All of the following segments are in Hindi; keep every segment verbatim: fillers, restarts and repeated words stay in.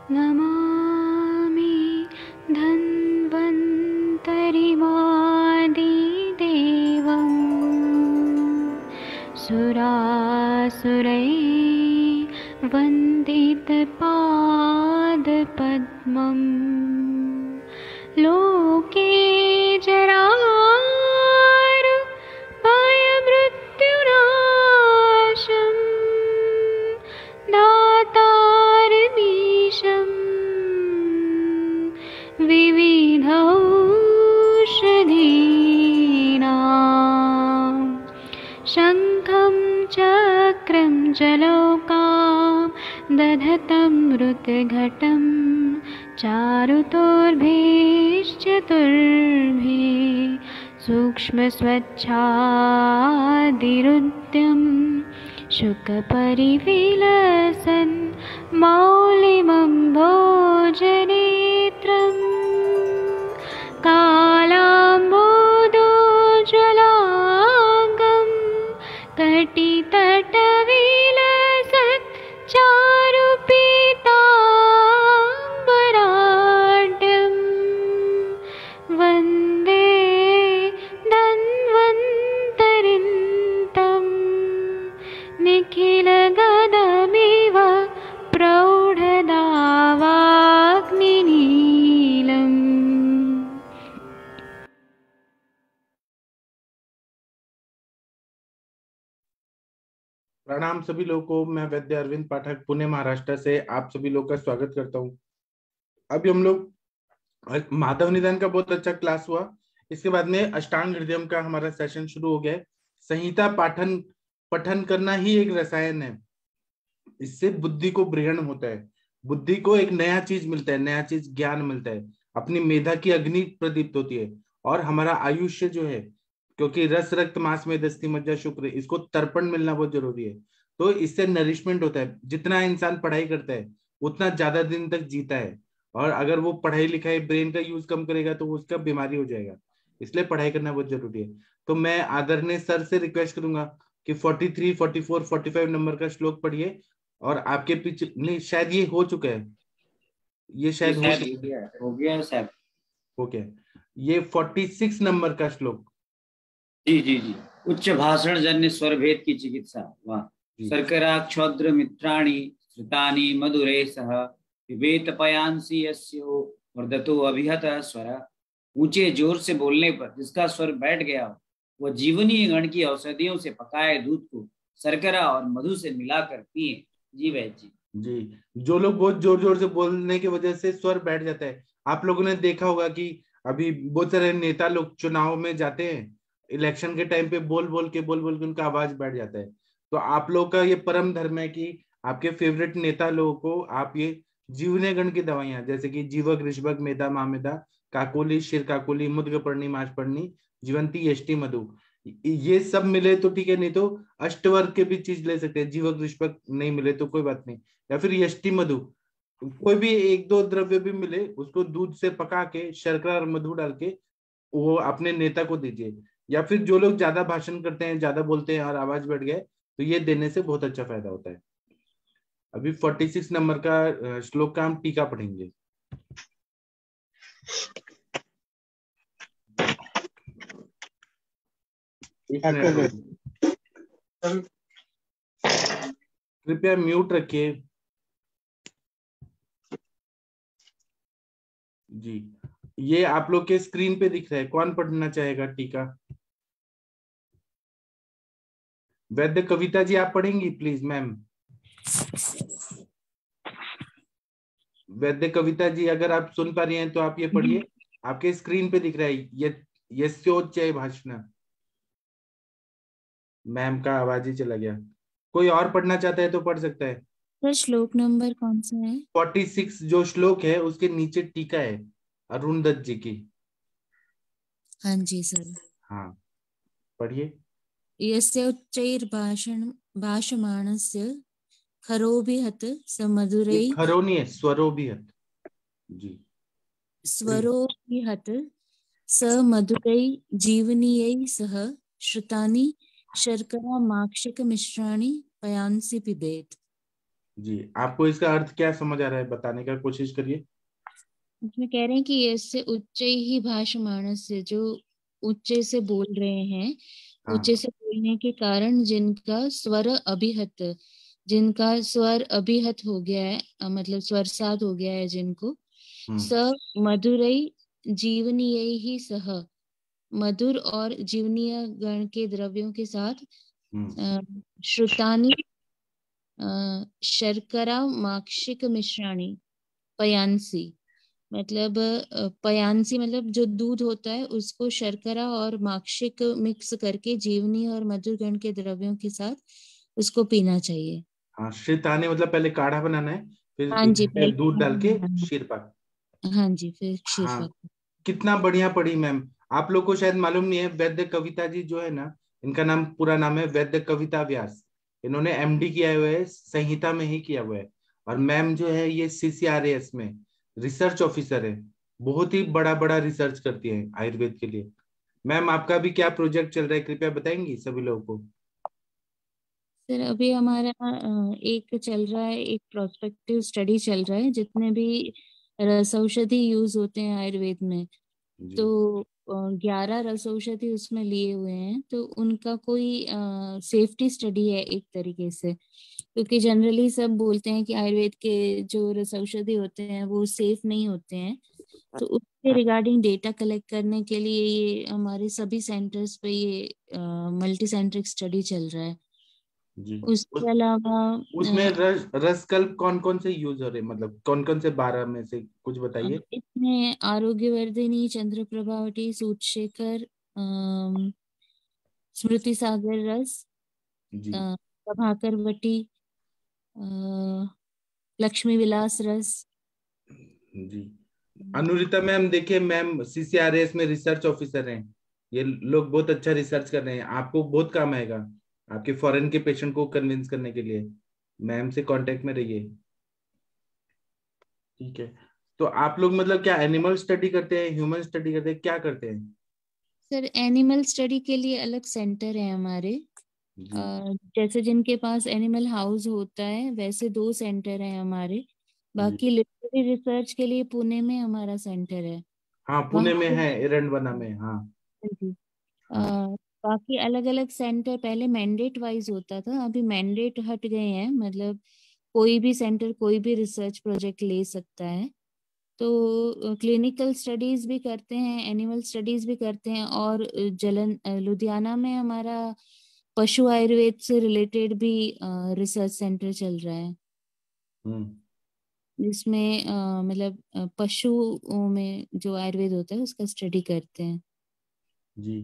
नमामि धन्वन्तरिमादिदेवं सुरासुरैः वन्दितपादपद्मं लोके जरामृत्युनाशं दातारमीशं विविधौषधीनां शङ्खं चक्रं जलौकां दधतं मृतघटं चारुतोर्भिश्चतुर्भिः सूक्ष्मस्वच्छादिरुद्यं शुकपरिविलसन् मौलिमम्भोजनेत्रं कालाम्बोदोज्ज्वलाङ्गं कटितटविलसत् चारुपीताम्बराढ्यं वन्दे धन्वन्तरिन्तं निखिलगदमिव प्रौढदावाग्निनीलम्। प्रणाम सभी लोगों को। मैं वैद्य अरविंद पाठक पुणे महाराष्ट्र से आप सभी लोग का स्वागत करता हूं। अभी हम लोग माधव निदान का बहुत अच्छा क्लास हुआ, इसके बाद में अष्टांग हृदयम का हमारा सेशन शुरू हो गया है। संहिता पाठन पठन करना ही एक रसायन है, इससे बुद्धि को ब्रहण होता है, बुद्धि को एक नया चीज मिलता है, नया चीज ज्ञान मिलता है, अपनी मेधा की अग्नि प्रदीप्त होती है और हमारा आयुष्य जो है, क्योंकि रस रक्त मांस में दस्ती मज्जा शुक्र, इसको तर्पण मिलना बहुत जरूरी है। तो इससे नरिशमेंट होता है। जितना इंसान पढ़ाई करता है उतना ज्यादा दिन तक जीता है, और अगर वो पढ़ाई लिखाई ब्रेन का यूज कम करेगा तो उसका बीमारी हो जाएगा। इसलिए पढ़ाई करना बहुत जरूरी है। तो मैं आदरणीय सर से रिक्वेस्ट करूंगा कि तैंतालीस, चौवालीस, पैंतालीस नंबर का श्लोक पढ़िए। और आपके पीछे नहीं, शायद ये हो चुका है, ये शायद हो गया हो गया साहब, हो गया। ये छियालीस नंबर का श्लोक। जी जी जी उच्च भाषण जन्य स्वर भेद की चिकित्सा। वाह। शर्करा क्षौद्र मित्राणि श्रुतानि मधुरे सह विवेत पयांसी यस्यो वर्धतो अभिहत स्वर। ऊंचे जोर से बोलने पर जिसका स्वर बैठ गया हो, वह जीवनीय गण की औषधियों से पकाए दूध को शर्करा और मधु से मिलाकर पिए। जी वैद्य जी। जी, जो लोग बहुत जोर जोर से बोलने की वजह से स्वर बैठ जाता है, आप लोगों ने देखा होगा कि अभी बहुत सारे नेता लोग चुनाव में जाते हैं, इलेक्शन के टाइम पे बोल बोल के बोल बोल के उनका आवाज बैठ जाता है। तो आप लोग का ये परम धर्म है कि आपके फेवरेट नेता लोगों को आप ये जीवने गण की दवाइयां, जैसे कि जीवक ऋषभक मेधा मामेधा काकोली शिर काकोली मुद्गपर्णी माशपर्णी जीवंती यष्टि मधु, ये सब मिले तो ठीक है, नहीं तो अष्टवर्ग के भी चीज ले सकते हैं। जीवक ऋषभक नहीं मिले तो कोई बात नहीं, या फिर यष्टि मधु, कोई भी एक दो द्रव्य भी मिले, उसको दूध से पका के शर्करा और मधु डाल के वो अपने नेता को दीजिए। या फिर जो लोग ज्यादा भाषण करते हैं, ज्यादा बोलते हैं और आवाज बढ़ गया, तो ये देने से बहुत अच्छा फायदा होता है। अभी छियालीस नंबर का श्लोक का हम टीका पढ़ेंगे। कृपया म्यूट रखिए जी। ये आप लोग के स्क्रीन पे दिख रहा है, कौन पढ़ना चाहेगा टीका? वैद्य कविता जी आप पढ़ेंगी प्लीज मैम। वैद्य कविता जी अगर आप सुन पा रही हैं तो आप ये पढ़िए, आपके स्क्रीन पे दिख रहा है ये यस्योच्चय भाषण। मैम का आवाज ही चला गया। कोई और पढ़ना चाहता है तो पढ़ सकता है। सर श्लोक नंबर कौन सा है? छियालीस जो श्लोक है उसके नीचे टीका है अरुण दत्त जी की। हाँ जी सर। हाँ पढ़िए। यस्य उच्चैर्भाषण भाषमाणस्य खरोभिहत समधुरै। खरो नहीं है, स्वरोभिहत जी। स्वरोभिहत समधुरै जीवनीयै सह श्रुतानि शर्करा माक्षिक मिश्राणि पयांसि पिबेत। जी, आपको इसका अर्थ क्या समझ आ रहा है, बताने का कोशिश करिए। इसमें कह रहे हैं कि इससे उच्च ही भाषमाणस्य, जो उच्च से बोल रहे हैं, उच्च हाँ। से बोलने के कारण जिनका स्वर अभिहत, जिनका स्वर अभिहत हो गया है, अ, मतलब स्वर साध हो गया है जिनको, हम्म। स मधुरई जीवनीय ही सह, मधुर और जीवनीय गण के द्रव्यों के साथ, हम्म। अ, श्रुतानि, अ, शर्करा माक्षिक मिश्राणी, पयांसी, मतलब अ, पयांसी मतलब जो दूध होता है उसको शर्करा और माक्षिक मिक्स करके जीवनी और मधुर गण के द्रव्यों के साथ उसको पीना चाहिए। हाँ, श्रीतानी मतलब पहले काढ़ा बनाना है, फिर हाँ जी, उसमें पहले दूध काढ़ा डाल के बनाना शीरपा। है। हाँ जी, फिर हाँ, क्षीरपा। कितना बढ़िया पढ़ी मैम। आप लोग को शायद मालूम नहीं है, वैद्य कविता जी जो है ना, इनका नाम पूरा नाम है वैद्य कविता व्यास। इन्होंने एमडी किया हुआ है, संहिता में ही किया हुआ है। और मैम जो है ये सीसीआरएएस में रिसर्च ऑफिसर है। बहुत ही बड़ा बड़ा रिसर्च करती है आयुर्वेद के लिए। मैम, आपका भी क्या प्रोजेक्ट चल रहा है, कृपया बताएंगी सभी लोगों को। सर अभी हमारा अ, एक चल रहा है, एक प्रोस्पेक्टिव स्टडी चल रहा है, जितने भी रस औषधि यूज होते हैं आयुर्वेद में, जी। तो ग्यारह रस औषधि उसमें लिए हुए हैं, तो उनका कोई सेफ्टी स्टडी है एक तरीके से, क्योंकि जनरली सब बोलते हैं कि आयुर्वेद के जो रस औषधि होते हैं वो सेफ नहीं होते हैं, तो उसके रिगार्डिंग डेटा कलेक्ट करने के लिए ये हमारे सभी सेंटर्स पे ये मल्टी सेंट्रिक स्टडी चल रहा है। जी। उस उसके अलावा उसमें अ, रस रसकल्प कौन कौन से यूज हो रहे हैं, मतलब कौन कौन से बारह में से कुछ बताइए। इसमें आरोग्यवर्धिनी, चंद्रप्रभावती, सूतशेखर, अम, स्मृति सागर रस, जी। अ, प्रभाकर वटी, अ, लक्ष्मी विलास रस। जी। अनुरिता मैम, देखिए मैम सीसीआरएस में रिसर्च ऑफिसर हैं। ये लोग बहुत अच्छा रिसर्च कर रहे हैं, आपको बहुत काम आएगा आपके फॉरेन के पेशेंट को कन्विंस करने के लिए। मैम से कांटेक्ट में रहिए, ठीक है। तो आप लोग मतलब क्या एनिमल स्टडी करते हैं, ह्यूमन स्टडी करते हैं, क्या करते हैं। सर एनिमल स्टडी के लिए अलग सेंटर है हमारे। जी। अ, जैसे जिनके पास एनिमल हाउस होता है वैसे दो सेंटर हैं हमारे। जी। बाकी लिटरेरी रिसर्च के लिए पुणे में हमारा सेंटर है। हाँ, पुणे वहाँ में पे है, एरंडवना में। हाँ। जी। अ, हाँ। बाकी अलग अलग सेंटर पहले मैंडेट वाइज होता था, अभी मैंडेट हट गए हैं, मतलब कोई भी सेंटर कोई भी रिसर्च प्रोजेक्ट ले सकता है। तो क्लिनिकल स्टडीज भी करते हैं, एनिमल स्टडीज भी करते हैं, और अ, जलन अ, लुधियाना में हमारा पशु आयुर्वेद से रिलेटेड भी रिसर्च सेंटर चल रहा है, हम्म। जिसमें अ, मतलब अ, पशुओं में जो आयुर्वेद होता है उसका स्टडी करते हैं। जी।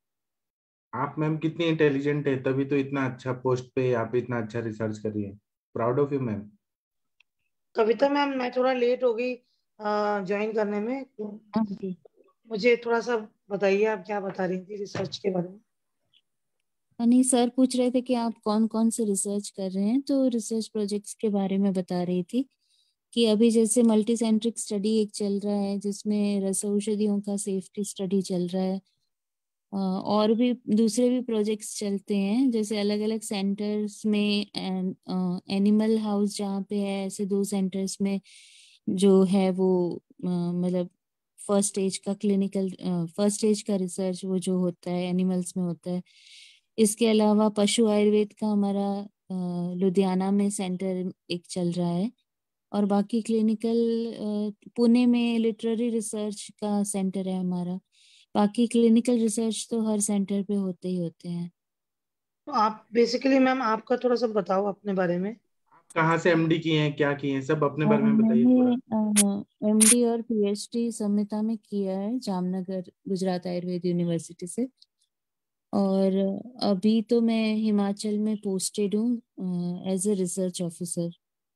आप मैम कितनी इंटेलिजेंट है, तभी तो इतना अच्छा पोस्ट पे आप इतना अच्छा रिसर्च कर रही है। Proud of you ma'am. Kavita ma'am, मैं थोड़ा लेट हो गई ज्वाइन करने में, तो हाँ जी। मुझे थोड़ा सा बताइए आप क्या बता रही थी रिसर्च के बारे में। नहीं, सर पूछ रहे थे कि आप कौन कौन से रिसर्च कर रहे हैं, तो रिसर्च प्रोजेक्ट्स के बारे में बता रही थी कि अभी जैसे मल्टी सेंट्रिक स्टडी एक चल रहा है जिसमें रस औषधियों का सेफ्टी स्टडी चल रहा है, अ, और भी दूसरे भी प्रोजेक्ट्स चलते हैं, जैसे अलग अलग सेंटर्स में एनिमल हाउस जहाँ पे है, ऐसे दो सेंटर्स में जो है वो अ, मतलब फर्स्ट स्टेज का क्लिनिकल, फर्स्ट स्टेज का रिसर्च वो जो होता है एनिमल्स में होता है। इसके अलावा पशु आयुर्वेद का हमारा अ, लुधियाना में सेंटर एक चल रहा है, और बाकी क्लिनिकल पुणे में लिटरेरी रिसर्च का सेंटर है हमारा। बाकी क्लिनिकल रिसर्च तो हर सेंटर पे होते ही होते हैं। तो आप बेसिकली मैम आपका थोड़ा सा बताओ अपने बारे में। कहाँ से एमडी किए हैं, क्या किए हैं, सब अपने और बारे में बताइए थोड़ा। मैंने एमडी और पीएचडी संहिता में किया है जामनगर गुजरात आयुर्वेद यूनिवर्सिटी से, और अभी तो मैं हिमाचल में पोस्टेड हूँ एज ए रिसर्च ऑफिसर।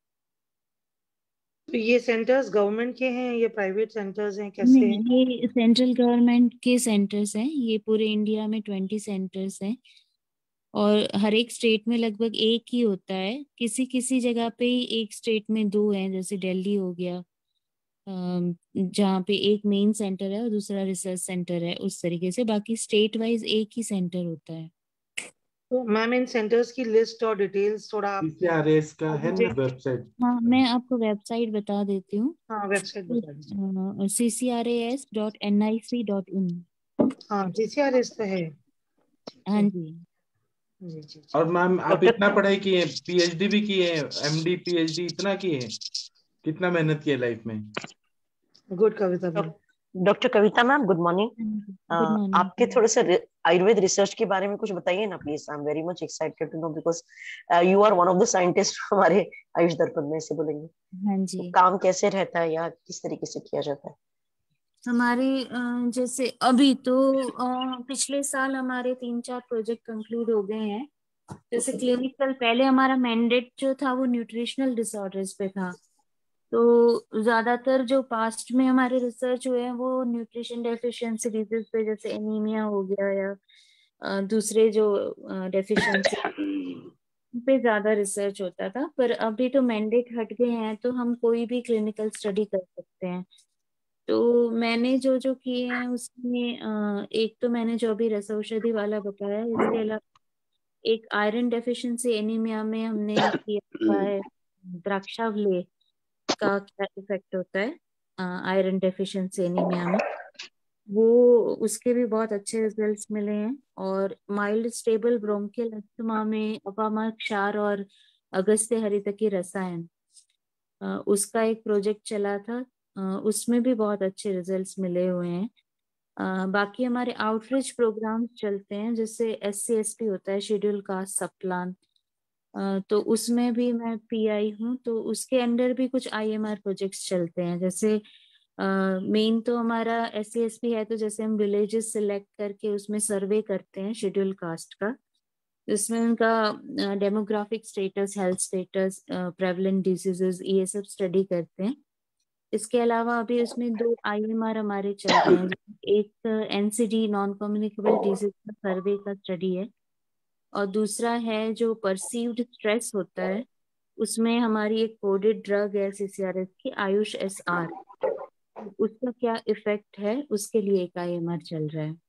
तो ये सेंटर्स गवर्नमेंट के हैं, ये प्राइवेट सेंटर्स हैं, कैसे हैं। नहीं, ये सेंट्रल गवर्नमेंट के सेंटर्स हैं, ये पूरे इंडिया में ट्वेंटी सेंटर्स हैं, और हर एक स्टेट में लगभग एक ही होता है, किसी किसी जगह पे ही एक स्टेट में दो हैं, जैसे दिल्ली हो गया, अम, जहाँ पे एक मेन सेंटर है और दूसरा रिसर्च सेंटर है, उस तरीके से बाकी स्टेट वाइज एक ही सेंटर होता है। तो मैम इन सेंटर्स की लिस्ट और डिटेल्स थोड़ा आप पीसीआरएस का है ना मुझे- वेबसाइट? हाँ, मैं आपको वेबसाइट बता देती हूँ। हाँ वेबसाइट बता दीजिए। C C R A S dot N I C dot in. हाँ जीसीआरएस तो है। हाँ जी। जी जी जी। और मैम आप डॉक्टर इतना पढ़ाई किए, पीएचडी भी किए, एमडी पीएचडी इतना किए, कितना मेहनत किए लाइफ में? Good Kavita ma'am. Doctor Kavita ma'am, good morning. Good morning. आपके थोड़े से रि- आयुर्वेद रिसर्च के बारे में कुछ बताइए ना please. I am very much excited to know because you are one of the scientist हमारे आयुष दर्पण में, से बोलेंगे हाँ तो जी। काम कैसे रहता है या किस तरीके से किया जाता है? हमारे अ, जैसे अभी तो अ, पिछले साल हमारे तीन चार प्रोजेक्ट कंक्लूड हो गए हैं। जैसे क्लिनिकल, पहले हमारा मैंडेट जो था वो न्यूट्रिशनल डिसऑर्डर्स पे था। तो ज्यादातर जो पास्ट में हमारे रिसर्च हुए हैं वो न्यूट्रिशन डेफिशिएंसी डिजीज पे, जैसे एनीमिया हो गया या अ, दूसरे जो डेफिशिएंसी पे ज्यादा रिसर्च होता था। पर अभी तो मैंडेट हट गए हैं तो हम कोई भी क्लिनिकल स्टडी कर सकते हैं। तो मैंने जो जो किए हैं उसमें अ, एक तो मैंने जो अभी रस औषधि वाला बताया, इसके अलावा एक आयरन डेफिशिएंसी एनीमिया में हमने किया हुआ है, द्राक्षावले का क्या इफेक्ट होता है आयरन डेफिशिएंसी एनीमिया में, वो उसके भी बहुत अच्छे रिजल्ट्स मिले हैं। और माइल्ड स्टेबल ब्रोंकियल अस्थमा में अपामा क्षार और अगस्त्य हरितकी रसायन, अ, उसका एक प्रोजेक्ट चला था। अ, उसमें भी बहुत अच्छे रिजल्ट्स मिले हुए हैं। अ, बाकी हमारे आउटरीच प्रोग्राम्स चलते हैं, जैसे एस सी एस पी होता है, शेड्यूल कास्ट सब प्लान, तो उसमें भी मैं पी आई हूँ। तो उसके अंडर भी कुछ आई एम आर प्रोजेक्ट्स चलते हैं। जैसे मेन तो हमारा एस सी एस पी है, तो जैसे हम विलेजेस सिलेक्ट करके उसमें सर्वे करते हैं शेड्यूल कास्ट का, जिसमें उनका demographic status, health status, prevalent diseases, ये सब स्टडी करते हैं। इसके अलावा अभी उसमें दो आई एम आर हमारे चल रहे हैं। एक N C D non communicable disease का सर्वे का स्टडी है, और दूसरा है जो परसीव्ड स्ट्रेस होता है, उसमें हमारी एक कोडेड ड्रग है सी सी आर एस की, आयुष एस आर, उसका क्या इफेक्ट है उसके लिए एक आई एम आर चल रहा है।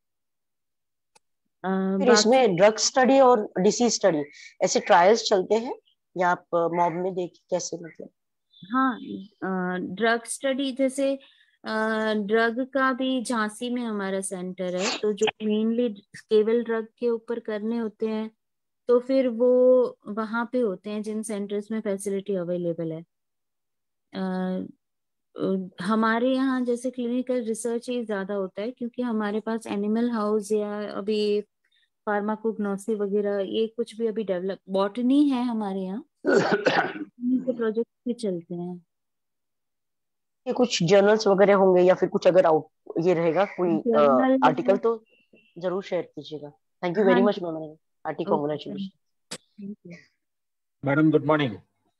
अ, फिर बाकी इसमें ड्रग स्टडी और डिसीज स्टडी ऐसे ट्रायल्स चलते हैं या आप मॉब में देख कैसे, मतलब? हाँ, ड्रग स्टडी जैसे ड्रग का भी झांसी में हमारा सेंटर है, तो जो मेनली केवल ड्रग के ऊपर करने होते हैं तो फिर वो वहाँ पे होते हैं जिन सेंटर्स में फैसिलिटी अवेलेबल है। अ, अ, हमारे यहाँ जैसे क्लिनिकल रिसर्च ही ज्यादा होता है, क्योंकि हमारे पास एनिमल हाउस या अभी फार्माकोग्नोसी वगैरह ये कुछ भी अभी डेवलप, बॉटनी है हमारे यहाँ, के प्रोजेक्ट भी चलते हैं। ये कुछ जर्नल्स वगैरह होंगे या फिर कुछ अगर आउट ये रहेगा कोई जर्नल, आर्टिकल तो जरूर शेयर कीजिएगा। थैंक यू हाँ वेरी मच जी, ma'am, Aarti okay, congratulation. Thank you. Madam good morning.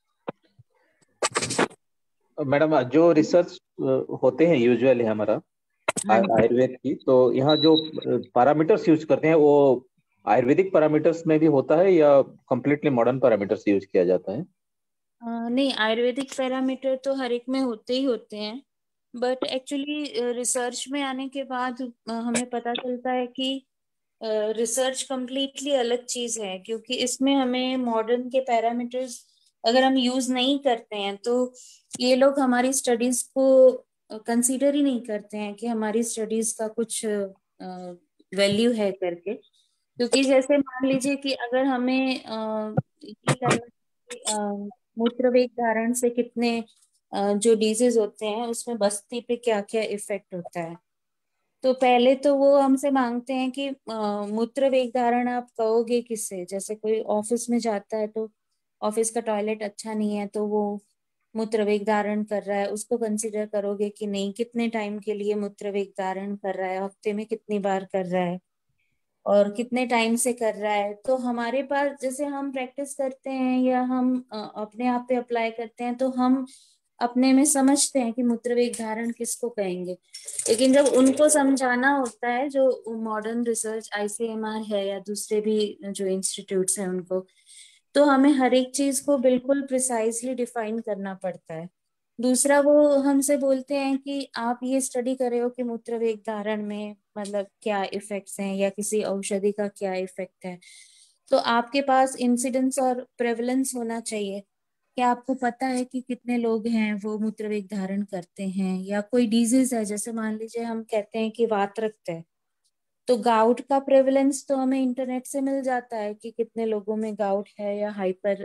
Madam जो रिसर्च होते हैं यूजुअली हमारा हाँ आय- जी। आयुर्वेद की, तो यहाँ जो पैरामीटर्स यूज करते हैं वो आयुर्वेदिक पैरामीटर्स में भी होता है या कंप्लीटली मॉडर्न पैरामीटर्स यूज किया जाता है? अ, नहीं, आयुर्वेदिक पैरामीटर तो हर एक में होते ही होते हैं, बट एक्चुअली रिसर्च में आने के बाद अ, हमें पता चलता है कि रिसर्च कंप्लीटली अलग चीज है, क्योंकि इसमें हमें मॉडर्न के पैरामीटर्स अगर हम यूज नहीं करते हैं तो ये लोग हमारी स्टडीज को कंसीडर ही नहीं करते हैं कि हमारी स्टडीज का कुछ वैल्यू है करके। क्योंकि जैसे मान लीजिए कि अगर हमें अ, ये करना है कि, अ, मूत्रवेग धारण से कितने अ, जो डिजीज होते हैं उसमें बस्ती पे क्या क्या इफेक्ट होता है, तो पहले तो वो हमसे मांगते हैं कि अ, मूत्र वेग धारण आप कहोगे किससे। जैसे कोई ऑफिस में जाता है तो ऑफिस का टॉयलेट अच्छा नहीं है तो वो मूत्र वेग धारण कर रहा है, उसको कंसीडर करोगे कि नहीं, कितने टाइम के लिए मूत्र वेग धारण कर रहा है, हफ्ते में कितनी बार कर रहा है और कितने टाइम से कर रहा है। तो हमारे पास जैसे हम प्रैक्टिस करते हैं या हम अ, अपने आप पे अप्लाई करते हैं तो हम अपने में समझते हैं कि मूत्रवेग धारण किसको कहेंगे, लेकिन जब उनको समझाना होता है जो modern research I C M R है या दूसरे भी जो इंस्टीट्यूट्स हैं उनको, तो हमें हर एक चीज को बिल्कुल प्रिसाइजली डिफाइन करना पड़ता है। दूसरा, वो हमसे बोलते हैं कि आप ये स्टडी कर रहे हो कि मूत्रवेग धारण में मतलब क्या इफेक्ट्स हैं या किसी औषधि का क्या इफेक्ट है, तो आपके पास इंसिडेंस और प्रेवलेंस होना चाहिए। क्या आपको पता है कि कितने लोग हैं वो मूत्रवेग धारण करते हैं, या कोई डिजीज है, जैसे मान लीजिए हम कहते हैं कि वात रक्त है, तो गाउट का प्रेवलेंस तो हमें इंटरनेट से मिल जाता है कि कितने लोगों में गाउट है या हाइपर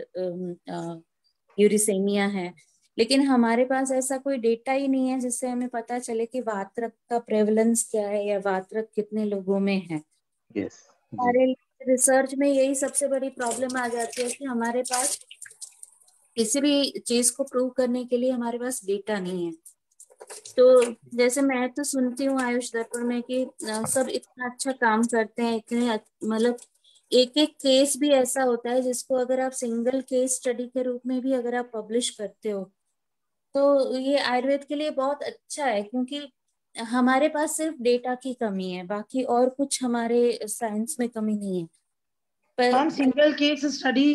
यूरिसेमिया है। लेकिन हमारे पास ऐसा कोई डेटा ही नहीं है जिससे हमें पता चले कि वात रक्त का प्रेवलेंस क्या है या वात रक्त कितने लोगों में है। यस जी हमारे रिसर्च में यही सबसे बड़ी प्रॉब्लम आ जाती है कि हमारे पास किसी भी चीज को प्रूव करने के लिए हमारे पास डेटा नहीं है। तो जैसे मैं तो सुनती हूँ आयुष दर्पण में कि अ, सब इतना अच्छा काम करते हैं, इतने अच्छ- मतलब एक एक केस भी ऐसा होता है जिसको अगर आप सिंगल केस स्टडी के रूप में भी अगर आप पब्लिश करते हो तो ये आयुर्वेद के लिए बहुत अच्छा है, क्योंकि हमारे पास सिर्फ डेटा की कमी है, बाकी और कुछ हमारे साइंस में कमी नहीं है। पर हम सिंगल केस स्टडी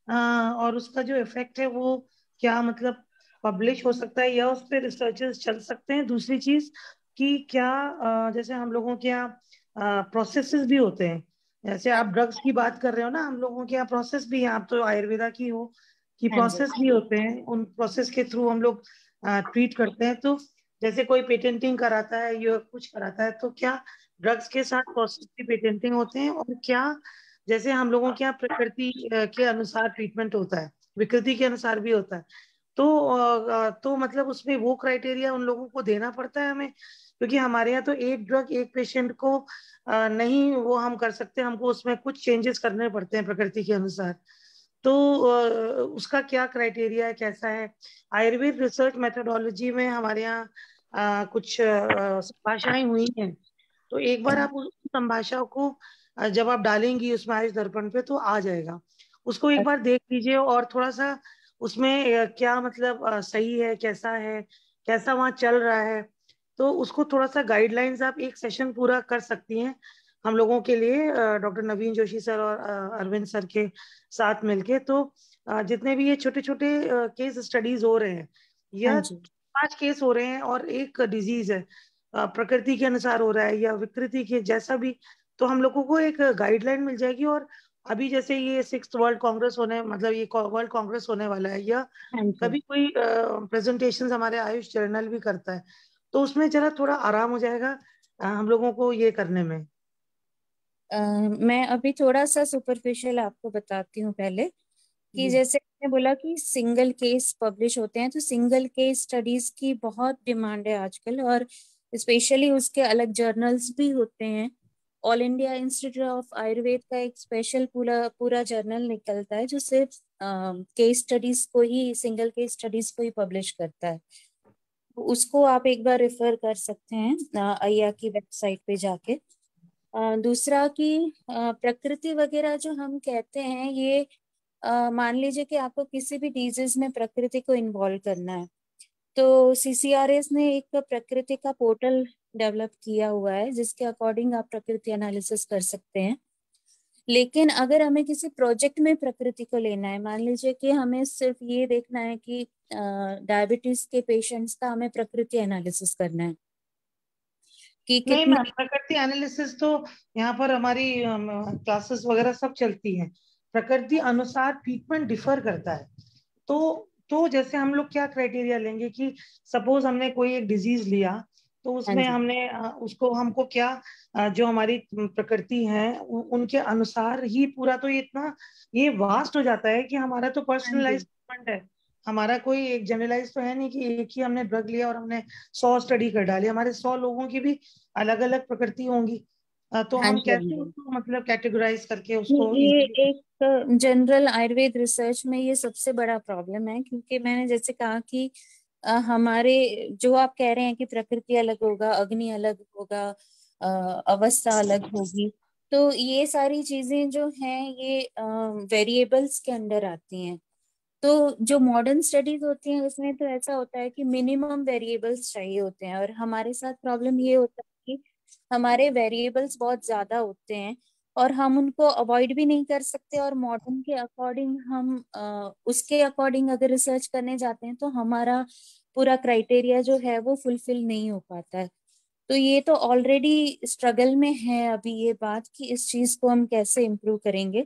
और उसका जो इफेक्ट है वो क्या मतलब पब्लिश हो सकता है या उस पर रिसर्चेस चल सकते हैं। दूसरी चीज कि क्या अ, जैसे हम लोगों के यहाँ प्रोसेसेस भी होते हैं, जैसे आप ड्रग्स की बात कर रहे हो ना, हम लोगों के यहाँ प्रोसेस भी है, आप तो आयुर्वेदा की हो, कि हाँ जी, प्रोसेस भी होते हैं, उन प्रोसेस के थ्रू हम लोग ट्रीट करते हैं। तो जैसे कोई पेटेंटिंग कराता है या कुछ कराता है, तो क्या ड्रग्स के साथ प्रोसेस की पेटेंटिंग होते हैं, और क्या जैसे हम लोगों के यहाँ प्रकृति अ, के अनुसार ट्रीटमेंट होता है, विकृति के अनुसार भी होता है, तो अ, तो मतलब उसमें वो क्राइटेरिया उन लोगों को देना पड़ता है हमें, क्योंकि हमारे यहाँ तो एक ड्रग एक पेशेंट को अ, नहीं वो हम कर सकते, हमको उसमें कुछ चेंजेस करने पड़ते हैं प्रकृति के अनुसार। तो अ, उसका क्या क्राइटेरिया है, कैसा है। आयुर्वेद रिसर्च मेथोडोलॉजी में हमारे यहाँ अ, कुछ अ, भाषाएं हुई हैं, तो एक बार आप उस संभाषा को अ, जब आप डालेंगी उसमें आयुष दर्पण पे तो आ जाएगा, उसको एक बार देख लीजिए, और थोड़ा सा उसमें अ, क्या मतलब अ, सही है, कैसा है, कैसा वहाँ चल रहा है, तो उसको थोड़ा सा गाइडलाइंस आप एक सेशन पूरा कर सकती हैं हम लोगों के लिए, डॉक्टर नवीन जोशी सर और अ, अरविंद सर के साथ मिलके। तो अ, जितने भी ये छोटे छोटे केस स्टडीज हो रहे हैं, हाँ यह जी। पांच केस हो रहे हैं और एक डिजीज है, अ, प्रकृति के अनुसार हो रहा है या विकृति के जैसा भी, तो हम लोगों को एक गाइडलाइन मिल जाएगी। और अभी जैसे ये सिक्स वर्ल्ड कांग्रेस होने मतलब ये वर्ल्ड कांग्रेस होने वाला है, या हाँ जी। कभी कोई प्रेजेंटेशन हमारे आयुष जर्नल भी करता है, तो उसमें जरा थोड़ा आराम हो जाएगा अ, हम लोगों को ये करने में। अ, मैं अभी थोड़ा सा सुपरफिशियल आपको बताती हूँ पहले, कि जी जैसे मैंने बोला कि सिंगल केस पब्लिश होते हैं, तो सिंगल केस स्टडीज की बहुत डिमांड है आजकल, और स्पेशली उसके अलग जर्नल्स भी होते हैं। All India institute of Ayurveda का एक स्पेशल पूरा पूरा जर्नल निकलता है जो सिर्फ केस स्टडीज को ही, सिंगल केस स्टडीज को ही पब्लिश करता है। तो उसको आप एक बार रेफर कर सकते हैं अ, अय्या की वेबसाइट पे जाके। अ, दूसरा कि अ, प्रकृति वगैरह जो हम कहते हैं, ये अ, मान लीजिए कि आपको किसी भी डिजीज में प्रकृति को इन्वॉल्व करना है, तो सीसीआरएस ने एक प्रकृति का पोर्टल डेवलप किया हुआ है जिसके अकॉर्डिंग आप प्रकृति एनालिसिस कर सकते हैं। लेकिन अगर हमें किसी प्रोजेक्ट में प्रकृति को लेना है, मान लीजिए कि हमें सिर्फ ये देखना है कि डायबिटीज के पेशेंट्स का हमें प्रकृति एनालिसिस करना है कि नहीं कितने। मैम, प्रकृति एनालिसिस तो यहाँ पर हमारी क्लासेस वगैरह सब चलती हैं। प्रकृति अनुसार ट्रीटमेंट डिफर करता है। तो तो जैसे हम लोग क्या क्राइटेरिया लेंगे कि सपोज हमने कोई एक डिजीज लिया, तो हाँ उसमें जी, हमने अ, उसको हमको क्या अ, जो हमारी प्रकृति है उ, उनके अनुसार ही पूरा, तो ये इतना ये वास्ट हो जाता है कि हमारा तो हाँ जी। पर्सनलाइज ट्रीटमेंट है। हमारा कोई एक जनरलाइज तो है नहीं कि एक ही हमने ड्रग लिया और हमने सौ स्टडी कर डाली, हमारे सौ लोगों की भी अलग अलग प्रकृति होंगी। अ, तो हाँ हम जी, हाँ कैसे जी। उसको मतलब कैटेगराइज करके उसको ये इजीली। एक जनरल आयुर्वेद रिसर्च में ये सबसे बड़ा प्रॉब्लम है, क्योंकि मैंने जैसे कहा कि अ, हमारे जो आप कह रहे हैं कि प्रकृति अलग होगा, अग्नि अलग होगा, अ, अवस्था अलग होगी, तो ये सारी चीजें जो हैं ये वेरिएबल्स के अंडर आती हैं। तो जो मॉडर्न स्टडीज होती हैं उसमें तो ऐसा होता है कि मिनिमम वेरिएबल्स चाहिए होते हैं, और हमारे साथ प्रॉब्लम ये होता है कि हमारे वेरिएबल्स बहुत ज्यादा होते हैं और हम उनको अवॉइड भी नहीं कर सकते, और मॉडर्न के अकॉर्डिंग हम अ, उसके अकॉर्डिंग अगर रिसर्च करने जाते हैं तो हमारा पूरा क्राइटेरिया जो है वो फुलफिल नहीं हो पाता है। तो ये तो ऑलरेडी स्ट्रगल में है अभी ये बात कि इस चीज को हम कैसे इम्प्रूव करेंगे।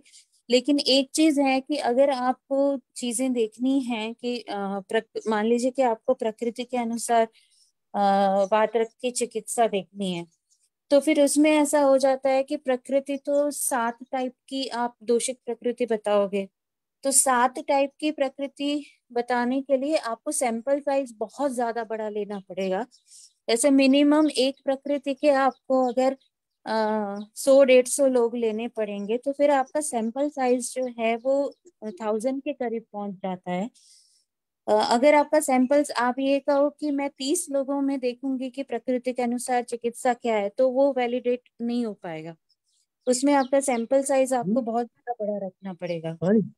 लेकिन एक चीज है कि अगर आपको चीजें देखनी है कि अ, प्रक- मान लीजिए कि आपको प्रकृति के अनुसार अ, वातरक्त की चिकित्सा देखनी है, तो फिर उसमें ऐसा हो जाता है कि प्रकृति तो सात टाइप की आप दोषिक प्रकृति बताओगे, तो सात टाइप की प्रकृति बताने के लिए आपको सैंपल साइज बहुत ज्यादा बड़ा लेना पड़ेगा। जैसे मिनिमम एक प्रकृति के आपको अगर सौ डेढ़ सौ लोग लेने पड़ेंगे, तो फिर आपका सैंपल साइज जो है वो थाउजेंड के करीब पहुंच जाता है। अ, अगर आपका सैंपल्स आप ये कहो कि मैं तीस लोगों में देखूंगी कि प्रकृति के अनुसार चिकित्सा क्या है, तो वो वैलिडेट नहीं हो पाएगा। उसमें आपका सैंपल साइज आपको बहुत ज्यादा बड़ा रखना पड़ेगा।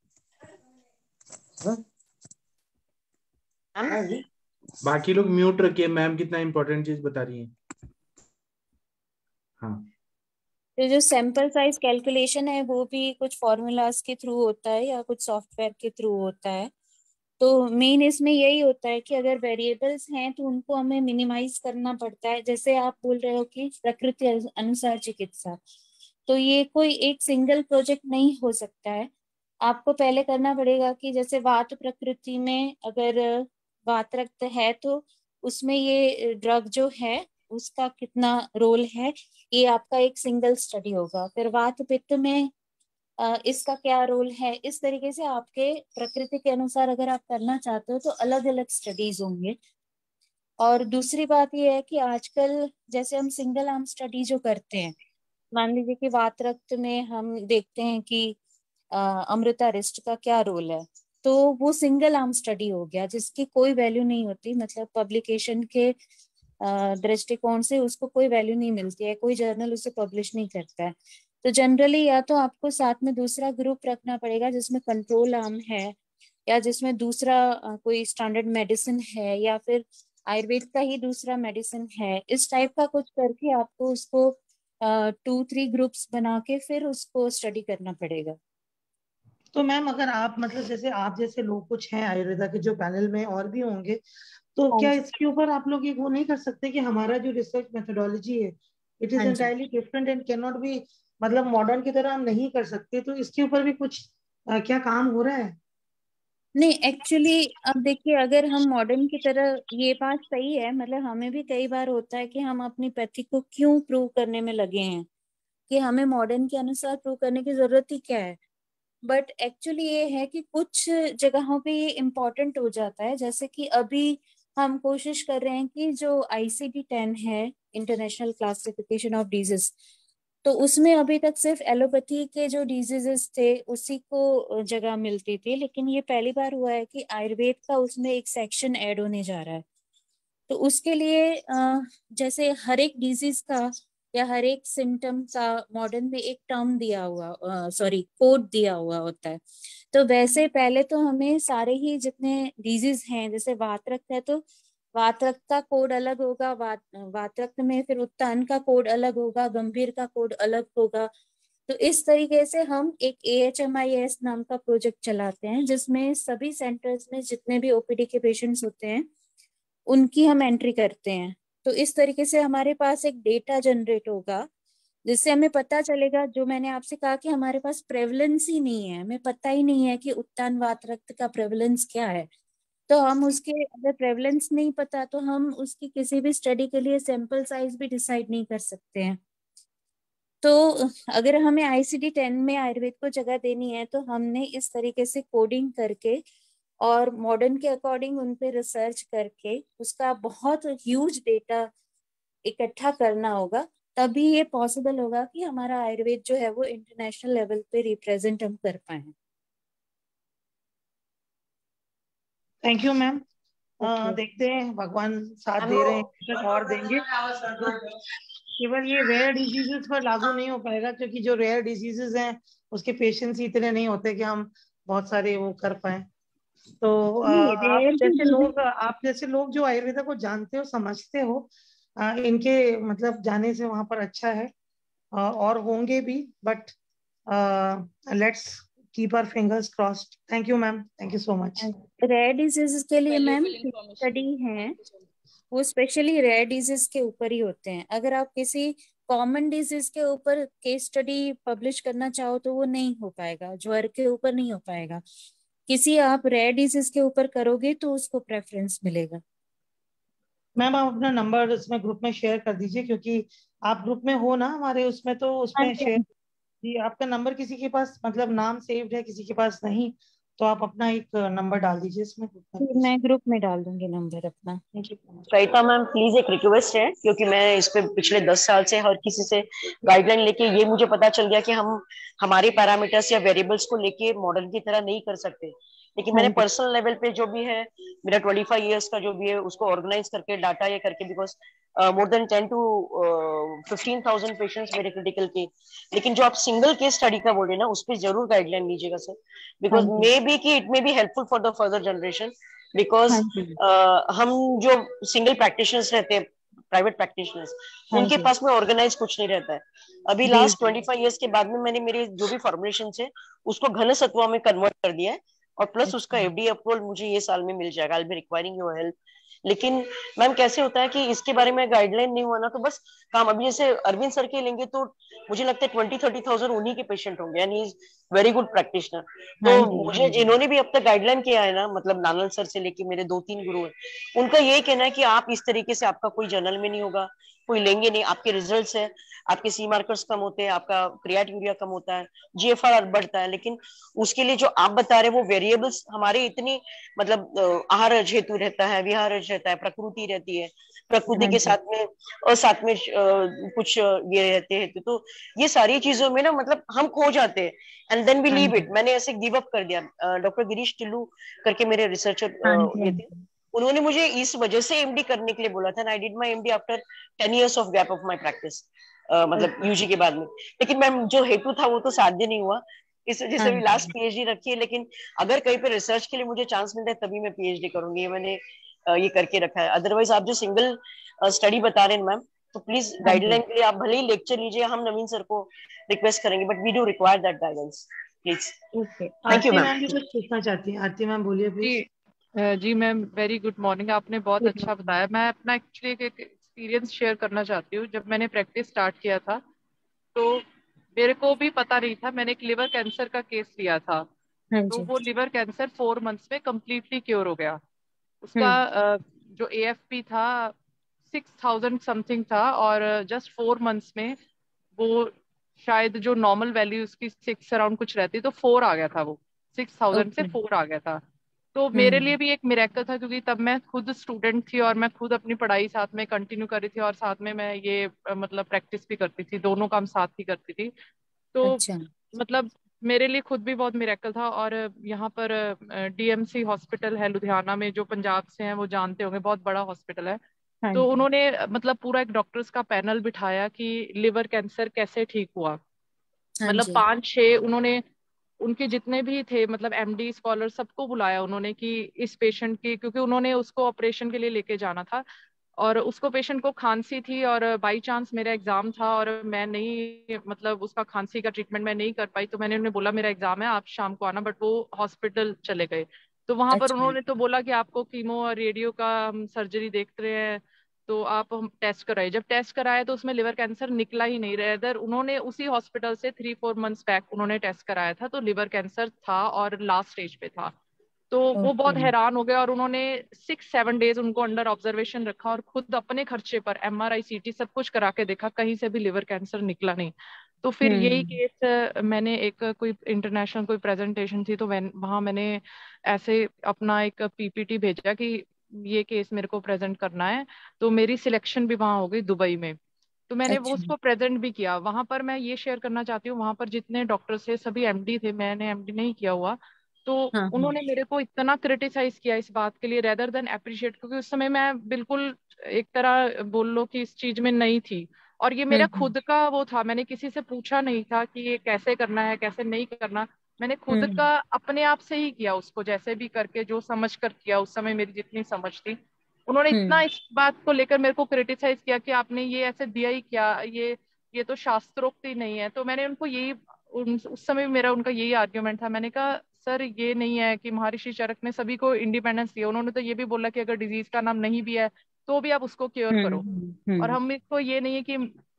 बाकी लोग म्यूट रखिए, मैम कितना इंपॉर्टेंट चीज बता रही हैं। हाँ, तो जो सैंपल साइज कैलकुलेशन है वो भी कुछ फॉर्मूलाज के थ्रू होता है या कुछ सॉफ्टवेयर के थ्रू होता है। तो मेन इसमें यही होता है कि अगर वेरिएबल्स हैं तो उनको हमें मिनिमाइज करना पड़ता है। जैसे आप बोल रहे हो कि प्रकृति अनुसार चिकित्सा, तो ये कोई एक सिंगल प्रोजेक्ट नहीं हो सकता है। आपको पहले करना पड़ेगा कि जैसे वात प्रकृति में अगर वात रक्त है तो उसमें ये ड्रग जो है उसका कितना रोल है, ये आपका एक सिंगल स्टडी होगा। फिर वात पित्त में अ, इसका क्या रोल है, इस तरीके से आपके प्रकृति के अनुसार अगर आप करना चाहते हो तो अलग अलग स्टडीज होंगे। और दूसरी बात यह है कि आजकल जैसे हम सिंगल आर्म स्टडी जो करते हैं, मान लीजिए कि वात रक्त में हम देखते हैं कि अ, अमृता रिस्ट का क्या रोल है, तो वो सिंगल आर्म स्टडी हो गया जिसकी कोई वैल्यू नहीं होती, मतलब पब्लिकेशन के अ, दृष्टिकोण से उसको कोई वैल्यू नहीं मिलती है, कोई जर्नल उसे पब्लिश नहीं करता है। तो जनरली या तो आपको साथ में दूसरा ग्रुप रखना पड़ेगा जिसमें कंट्रोल आर्म है, या जिसमें दूसरा अ, कोई स्टैंडर्ड मेडिसिन है, या फिर आयुर्वेद का ही दूसरा मेडिसिन है। इस टाइप का कुछ करके आपको उसको टू थ्री ग्रुप्स बना के फिर उसको स्टडी करना पड़ेगा। तो मैम अगर आप मतलब जैसे आप जैसे लोग कुछ हैं आयुर्वेदा के जो पैनल में और भी होंगे, तो हाँ क्या जी। इसके ऊपर आप लोग ये वो नहीं कर सकते कि हमारा जो रिसर्च मेथोडोलॉजी है इट इज हाँ जी। Entirely different and can not be, मतलब मॉडर्न की तरह हम नहीं कर सकते, तो इसके ऊपर भी कुछ अ, क्या काम हो रहा है? नहीं, एक्चुअली अब देखिए, अगर हम मॉडर्न की तरह, ये बात सही है, मतलब हमें भी कई बार होता है कि हम अपनी पैथी को क्यों प्रूव करने में लगे हैं कि हमें मॉडर्न के अनुसार प्रूव करने की जरूरत ही क्या है। बट एक्चुअली ये है कि कुछ जगहों पे ये इम्पोर्टेंट हो जाता है। जैसे कि अभी हम कोशिश कर रहे हैं कि जो आई सी डी टेन है, इंटरनेशनल क्लासिफिकेशन ऑफ डिजीज, तो उसमें अभी तक सिर्फ एलोपैथी के जो डिजीजेस थे उसी को जगह मिलती थी, लेकिन ये पहली बार हुआ है कि आयुर्वेद का उसमें एक सेक्शन ऐड होने जा रहा है। तो उसके लिए अ, जैसे हर एक डिजीज का या हर एक सिम्टम का मॉडर्न में एक टर्म दिया हुआ, सॉरी कोड दिया हुआ होता है। तो वैसे पहले तो हमें सारे ही जितने डिजीज हैं, जैसे वात रक्त है तो वात रक्त का कोड अलग होगा, वात वात रक्त में फिर उत्तान का कोड अलग होगा, गंभीर का कोड अलग होगा। तो इस तरीके से हम एक A H M I S नाम का प्रोजेक्ट चलाते हैं जिसमें सभी सेंटर्स में जितने भी ओ पी डी के पेशेंट्स होते हैं उनकी हम एंट्री करते हैं। तो इस तरीके से हमारे पास एक डेटा जनरेट होगा जिससे हमें पता चलेगा, जो मैंने आपसे कहा कि हमारे पास प्रेवलेंस ही नहीं है, हमें पता ही नहीं है कि उत्तान वात रक्त का प्रेवलेंस क्या है। तो हम उसके, अगर प्रेवलेंस नहीं पता तो हम उसकी किसी भी स्टडी के लिए सैंपल साइज भी डिसाइड नहीं कर सकते हैं। तो अगर हमें आई सी डी टेन में आयुर्वेद को जगह देनी है तो हमने इस तरीके से कोडिंग करके और मॉडर्न के अकॉर्डिंग उन पे रिसर्च करके उसका बहुत ह्यूज डेटा इकट्ठा करना होगा, तभी ये पॉसिबल होगा कि हमारा आयुर्वेद जो है वो इंटरनेशनल लेवल पे रिप्रेजेंट हम कर पाए। Thank you ma'am. ओके। देखते हैं भगवान साथ दे रहे हैं, कुछ और देंगे। केवल ये रेयर डिजीजेस पर लागू नहीं हो पाएगा क्योंकि जो रेयर डिजीजेस हैं उसके पेशेंट्स ही इतने नहीं होते कि हम बहुत सारे वो कर पाए। तो अ, नहीं, आप रेयर जैसे भी लोग आप जैसे लोग जो आयुर्वेदा को जानते हो समझते हो, अ, इनके मतलब जाने से वहां पर अच्छा है, अ, और होंगे भी, but let's keep our fingers crossed. Thank you ma'am, thank you so much. Rare disease के लिए मैम वैल्यूएबल इंफॉर्मेशन। स्टडी है, वो स्पेशली रेयर डिजीज के ऊपर ही होते हैं। अगर आप किसी कॉमन डिजीज के ऊपर केस स्टडी पब्लिश करना चाहो तो वो नहीं हो पाएगा, ज्वर के ऊपर नहीं हो पाएगा। किसी आप रेयर डिजीज के ऊपर करोगे तो उसको प्रेफरेंस मिलेगा। मैम आप अपना नंबर उसमें ग्रुप में शेयर कर दीजिए, क्योंकि आप ग्रुप में हो ना हमारे उसमें, तो हाँ उसमें जी, शेयर जी। आपका नंबर किसी के पास मतलब नाम सेव्ड है, किसी के पास नहीं, तो आप अपना एक नंबर डाल दीजिए इसमें ग्रुप में फिर प्लीज। मैं ग्रुप में डाल दूंगी नंबर अपना। Thank you. Shweta ma'am please एक रिक्वेस्ट है, क्योंकि मैं इस पे पिछले दस साल से हर किसी से गाइडलाइन लेके ये मुझे पता चल गया कि हम हमारे पैरामीटर्स या वेरिएबल्स को लेके मॉडल की तरह नहीं कर सकते, लेकिन हाँ मैंने जी, पर्सनल लेवल पे जो भी है मेरा ट्वेंटी फाइव इयर्स का जो भी है उसको ऑर्गेनाइज करके डाटा ये करके, because more than ten to fifteen thousand patients मेरे क्रिटिकल के। लेकिन जो आप सिंगल केस स्टडी का बोले ना, उस पर जरूर गाइडलाइन लीजिएगा सर, हाँ बिकॉज जी, मे बी कि it may be helpful for the further generation. Because हाँ जी, हम जो सिंगल प्रैक्टिशनर्स रहते हैं, प्राइवेट प्रैक्टिशनर्स, हाँ उनके जी, पास में ऑर्गेनाइज कुछ नहीं रहता है। अभी जी लास्ट ट्वेंटी फाइव ईयर्स के बाद में मैंने मेरे जो भी फॉर्मुलेशन है उसको घन सत्वा में कन्वर्ट कर दिया है, और प्लस उसका अच्छा, एफडी अप्रूवल मुझे ये साल में मिल जाएगा। I be requiring your help. लेकिन मैम कैसे होता है कि इसके बारे में गाइडलाइन नहीं हुआ ना, तो बस काम अभी जैसे अरविंद सर के लेंगे तो मुझे लगता है ट्वेंटी थर्टी थाउजेंड उन्हीं के पेशेंट होंगे, यानी वेरी गुड प्रैक्टिशनर। हाँ तो जी, मुझे जिन्होंने भी अब तक गाइडलाइन किया है ना, मतलब नानल सर से लेके मेरे दो तीन गुरु हैं, उनका यही कहना है कि आप इस तरीके से आपका कोई जर्नल में नहीं होगा, कोई लेंगे नहीं। आपके रिजल्ट्स है, आपके सी मार्कर्स कम होते हैं, आपका क्रियाट यूरिया कम होता है, जीएफआर बढ़ता है, लेकिन उसके लिए जो आप बता रहे वो वेरिएबल्स हमारे इतनी मतलब अ, आहार हेतु रहता है, विहार रहता है, प्रकृति रहती है, प्रकृति हाँ के जी, साथ में और साथ में अ, कुछ ये रहते हैं, तो ये सारी चीजों में ना मतलब हम खो जाते हैं, एंड देन वी हाँ लीव जी, इट। मैंने ऐसे गिव अप कर दिया। डॉक्टर गिरीश टिल्लू करके मेरे रिसर्चर हाँ जी, ये हाँ थे, जी, उन्होंने मुझे इस वजह से एमडी करने के लिए बोला था, I did my MD after ten years of gap of my practice, मतलब ओके। यूजी के बाद में। लेकिन मैम जो हेतु था वो तो साध्य नहीं हुआ, इस वजह हाँ से भी लास्ट जी, पीएचडी रखी है। लेकिन अगर कहीं पे रिसर्च के लिए मुझे चांस मिलता है तभी मैं पीएचडी करूंगी, ये मैंने अ, ये करके रखा है। अदरवाइज आप जो सिंगल स्टडी बता रहे हैं मैम, तो प्लीज हाँ जी, गाइडलाइन के लिए आप भले ही लेक्चर लीजिए, हम नवीन सर को रिक्वेस्ट करेंगे, but we do require that guidance please. Okay, thank you Aarti ma'am. Ma'am भी कुछ पूछना चाहती हैं। आरती मैम बोलिए जी प्लीज। अ, जी मैम, वेरी गुड मॉर्निंग। आपने बहुत गुड अच्छा मॉर्निंग। बताया। मैं अपना एक्चुअली एक एक्सपीरियंस शेयर करना चाहती हूँ। जब मैंने प्रैक्टिस स्टार्ट किया था तो मेरे को भी पता नहीं था। मैंने एक लिवर कैंसर का केस लिया था, हाँ तो जी, वो लिवर कैंसर फोर मंथ्स में कम्प्लीटली क्योर हो गया। उसका हम्म, अ, जो एएफपी था सिक्स थाउजेंड समथिंग था, और जस्ट फोर मंथ्स में वो शायद जो नॉर्मल वैल्यू उसकी सिक्स अराउंड कुछ रहती, तो फोर आ गया था। वो सिक्स थाउजेंड से ओके, फोर आ गया था। तो मेरे लिए हम्म, भी एक मिरेकल था, क्योंकि तब मैं खुद स्टूडेंट थी और मैं खुद अपनी पढ़ाई साथ में कंटिन्यू कर रही थी, और साथ में मैं ये अ, मतलब प्रैक्टिस भी करती थी, दोनों काम साथ ही करती थी। तो अच्छा, मतलब मेरे लिए खुद भी बहुत मिरेकल था। और यहाँ पर डीएमसी हॉस्पिटल है लुधियाना में, जो पंजाब से हैं वो जानते होंगे, बहुत बड़ा हॉस्पिटल है। हाँ तो जी, उन्होंने अ, मतलब पूरा एक डॉक्टर्स का पैनल बिठाया कि लिवर कैंसर कैसे ठीक हुआ। हाँ मतलब जी, पांच छह उन्होंने, उनके जितने भी थे मतलब एमडी स्कॉलर, सबको बुलाया उन्होंने कि इस पेशेंट की, क्योंकि उन्होंने उसको ऑपरेशन के लिए लेके जाना था, और उसको पेशेंट को खांसी थी, और बाई चांस मेरा एग्जाम था और मैं नहीं मतलब उसका खांसी का ट्रीटमेंट मैं नहीं कर पाई। तो मैंने उन्हें बोला मेरा एग्जाम है, आप शाम को आना, बट वो हॉस्पिटल चले गए। तो वहां पर अच्छा, उन्होंने तो बोला कि आपको कीमो और रेडियो का हम सर्जरी देख रहे हैं, तो आप हम टेस्ट कराइए। जब टेस्ट कराया तो उसमें लिवर कैंसर निकला ही नहीं। रेदर उन्होंने उसी हॉस्पिटल से थ्री फोर मंथ्स बैक उन्होंने टेस्ट कराया था, तो लिवर कैंसर था और लास्ट स्टेज पे था। तो वो ओके, बहुत हैरान हो गए, और उन्होंने सिक्स सेवन डेज उनको अंडर ऑब्जर्वेशन रखा, और खुद अपने खर्चे पर एमआरआई सीटी सब कुछ करा के देखा, कहीं से भी लिवर कैंसर निकला नहीं। तो फिर यही हम्म, केस मैंने एक कोई इंटरनेशनल कोई प्रेजेंटेशन थी, तो वहां मैंने ऐसे अपना एक पीपीटी भेजा कि ये केस मेरे को प्रेजेंट करना है। तो मेरी सिलेक्शन भी वहां हो गई दुबई में। तो मैंने वो अच्छा, उसको प्रेजेंट भी किया वहां पर। मैं ये शेयर करना चाहती हूँ, वहां पर जितने डॉक्टर्स थे सभी एमडी थे, मैंने एमडी नहीं किया हुआ। तो हाँ हाँ, उन्होंने मेरे को इतना क्रिटिसाइज किया इस बात के लिए रेदर देन अप्रिशिएट, क्योंकि उस समय मैं बिल्कुल एक तरह बोल लो कि इस चीज में नहीं थी, और ये मेरा हम्म, खुद का वो था। मैंने किसी से पूछा नहीं था कि ये कैसे करना है कैसे नहीं करना। मैंने खुद हम्म, का अपने आप से ही किया, उसको जैसे भी करके जो समझ कर किया, उस समय मेरी जितनी समझ थी। उन्होंने इतना हम्म, इस बात को लेकर मेरे को क्रिटिसाइज किया कि आपने ये ऐसे दिया ही क्या, ये ये तो शास्त्रोक्त ही नहीं है। तो मैंने उनको यही उन, उस समय भी मेरा उनका यही आर्ग्यूमेंट था। मैंने कहा सर ये नहीं है कि महर्षि चरक ने सभी को इंडिपेंडेंस दिया, उन्होंने तो ये भी बोला कि अगर डिजीज का नाम नहीं भी है तो भी आप उसको क्योर हम्म, करो। हम्म, और हम्म, हम इसको ये नहीं है कि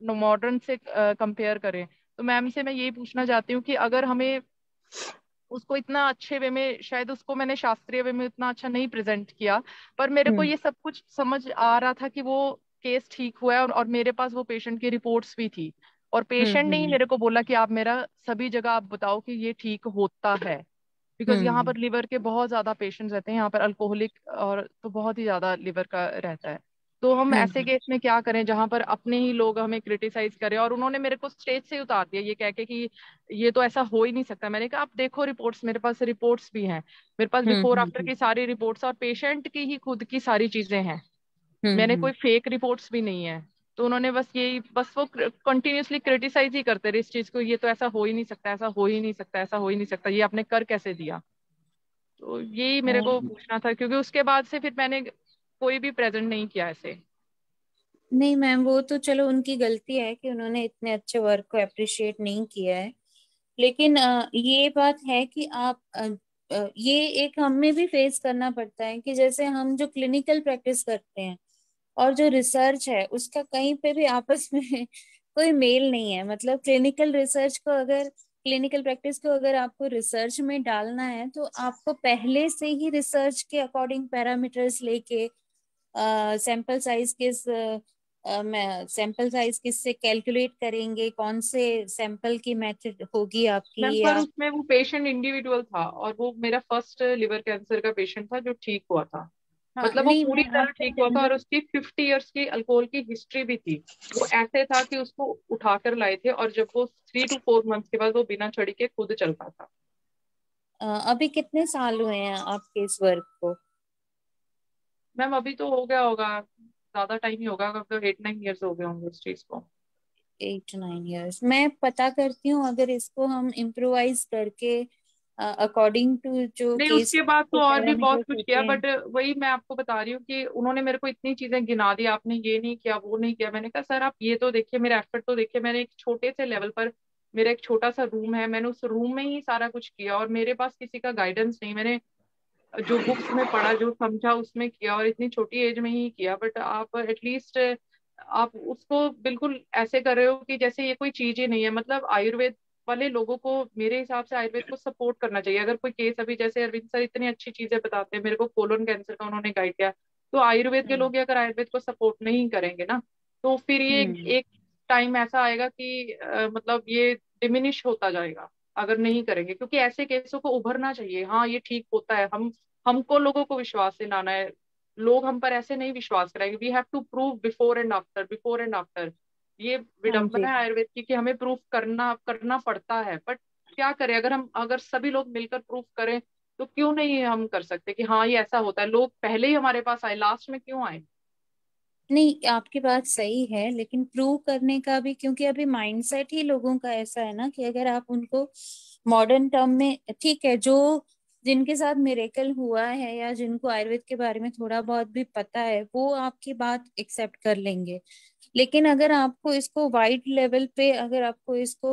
मॉडर्न से कंपेयर करें। तो मैम से मैं यही पूछना चाहती हूँ कि अगर हमें उसको इतना अच्छे वे में, शायद उसको मैंने शास्त्रीय वे में इतना अच्छा नहीं प्रेजेंट किया, पर मेरे को हम्म ये सब कुछ समझ आ रहा था कि वो केस ठीक हुआ है, और, और मेरे पास वो पेशेंट की रिपोर्ट्स भी थी, और हम्म पेशेंट ने ही हम्म मेरे को बोला कि आप मेरा सभी जगह आप बताओ कि ये ठीक होता है, बिकॉज यहाँ हम्म पर लिवर के बहुत ज्यादा पेशेंट्स रहते हैं, यहाँ पर अल्कोहलिक और तो बहुत ही ज्यादा लिवर का रहता है। तो हम ऐसे हम्म केस में क्या करें जहां पर अपने ही लोग हमें क्रिटिसाइज करें, और उन्होंने मेरे को स्टेज से ही उतार दिया ये कह के कि ये तो ऐसा हो ही नहीं सकता। मैंने कहा आप देखो रिपोर्ट्स, मेरे पास रिपोर्ट्स भी हैं, मेरे पास हम्म बिफोर आफ्टर हम्म की सारी रिपोर्ट्स और पेशेंट की ही खुद की सारी चीजें हैं, हम्म मैंने हम्म कोई फेक रिपोर्ट्स भी नहीं है। तो उन्होंने बस यही, बस वो कंटिन्यूअसली क्रिटिसाइज ही करते रहे इस चीज को, ये तो ऐसा हो ही नहीं सकता, ऐसा हो ही नहीं सकता, ऐसा हो ही नहीं सकता, ये आपने कर कैसे दिया। तो यही मेरे को हाँ, पूछना था, क्योंकि उसके बाद से फिर मैंने कोई भी प्रेजेंट नहीं किया ऐसे। नहीं मैम, वो तो चलो उनकी गलती है कि उन्होंने इतने अच्छे वर्क को अप्रिशिएट नहीं किया है, लेकिन अ, ये बात है कि आप अ, अ, ये एक हमें भी फेस करना पड़ता है कि जैसे हम जो क्लिनिकल प्रैक्टिस करते हैं और जो रिसर्च है उसका कहीं पे भी आपस में कोई मेल नहीं है। मतलब क्लिनिकल रिसर्च को अगर क्लिनिकल प्रैक्टिस को अगर आपको रिसर्च में डालना है तो आपको पहले से ही रिसर्च के अकॉर्डिंग पैरामीटर्स लेके सैंपल साइज किस सैंपल साइज किससे कैलकुलेट करेंगे, कौन से सैंपल की मेथड होगी आपकी, मैम पर या उसमें वो पेशेंट इंडिविजुअल था, और वो मेरा फर्स्ट लिवर कैंसर का पेशेंट था जो ठीक हुआ था। हाँ मतलब वो नहीं पूरी मैं तरह आपको ठीक हुआ था, और जनरल उसकी फिफ्टी इयर्स की अल्कोहल की हिस्ट्री भी थी। वो ऐसे था कि उसको उठाकर लाए थे, और जब वो थ्री टू फोर मंथ्स के बाद वो बिना छड़ी के खुद चलता था। अभी कितने साल हुए हैं आपके इस वर्क को? मैम अभी तो हो गया होगा, ज्यादा टाइम ही होगा, मतलब एट नाइन ईयर्स हो गए होंगे उस चीज को। Eight nine years. मैं पता करती हूँ अगर इसको हम इम्प्रोवाइज करके अकॉर्डिंग टू जो नहीं केस उसके बाद तो और भी बहुत पैरामीटर्स कुछ होते किया, हैं। बट वही मैं आपको बता रही हूँ कि उन्होंने मेरे को इतनी चीजें गिना दी, आपने ये नहीं किया, वो नहीं किया। मैंने कहा सर आप ये तो देखिए, मेरा एफर्ट तो देखिए, मैंने एक छोटे से लेवल पर, मेरा एक छोटा सा रूम है, मैंने उस रूम में ही सारा कुछ किया, और मेरे पास किसी का गाइडेंस नहीं, मैंने जो बुक्स में पढ़ा, जो समझा उसमें किया, और इतनी छोटी एज में ही किया। बट आप एटलीस्ट आप उसको बिल्कुल ऐसे कर रहे हो कि जैसे ये कोई चीज ही नहीं है। मतलब आयुर्वेद वाले लोगों को मेरे हिसाब से आयुर्वेद को सपोर्ट करना चाहिए। अगर कोई केस, अभी जैसे अरविंद सर इतनी अच्छी चीजें बताते हैं, मेरे को कोलोन कैंसर का उन्होंने गाइड किया, तो आयुर्वेद के हम्म लोग ही अगर आयुर्वेद को सपोर्ट नहीं करेंगे ना, तो फिर ये हम्म एक टाइम ऐसा आएगा कि अ, मतलब ये डिमिनिश होता जाएगा अगर नहीं करेंगे। क्योंकि ऐसे केसों को उभरना चाहिए, हाँ ये ठीक होता है, हम हमको लोगों को विश्वास दिलाना है। लोग हम पर ऐसे नहीं विश्वास करेंगे, we have to prove before and after, before and after. ये हाँ जी। विडंबना है आयुर्वेद की कि हमें प्रूफ करना करना पड़ता है, बट क्या करें, अगर हम अगर सभी लोग मिलकर प्रूफ करें तो क्यों नहीं हम कर सकते कि हाँ ये ऐसा होता है। लोग पहले ही हमारे पास आए, लास्ट में क्यों आए। नहीं आपकी बात सही है, लेकिन प्रूव करने का भी, क्योंकि अभी माइंडसेट ही लोगों का ऐसा है ना कि अगर आप उनको मॉडर्न टर्म में, ठीक है, जो जिनके साथ मिरेकल हुआ है या जिनको आयुर्वेद के बारे में थोड़ा बहुत भी पता है वो आपकी बात एक्सेप्ट कर लेंगे, लेकिन अगर आपको इसको वाइड लेवल पे, अगर आपको इसको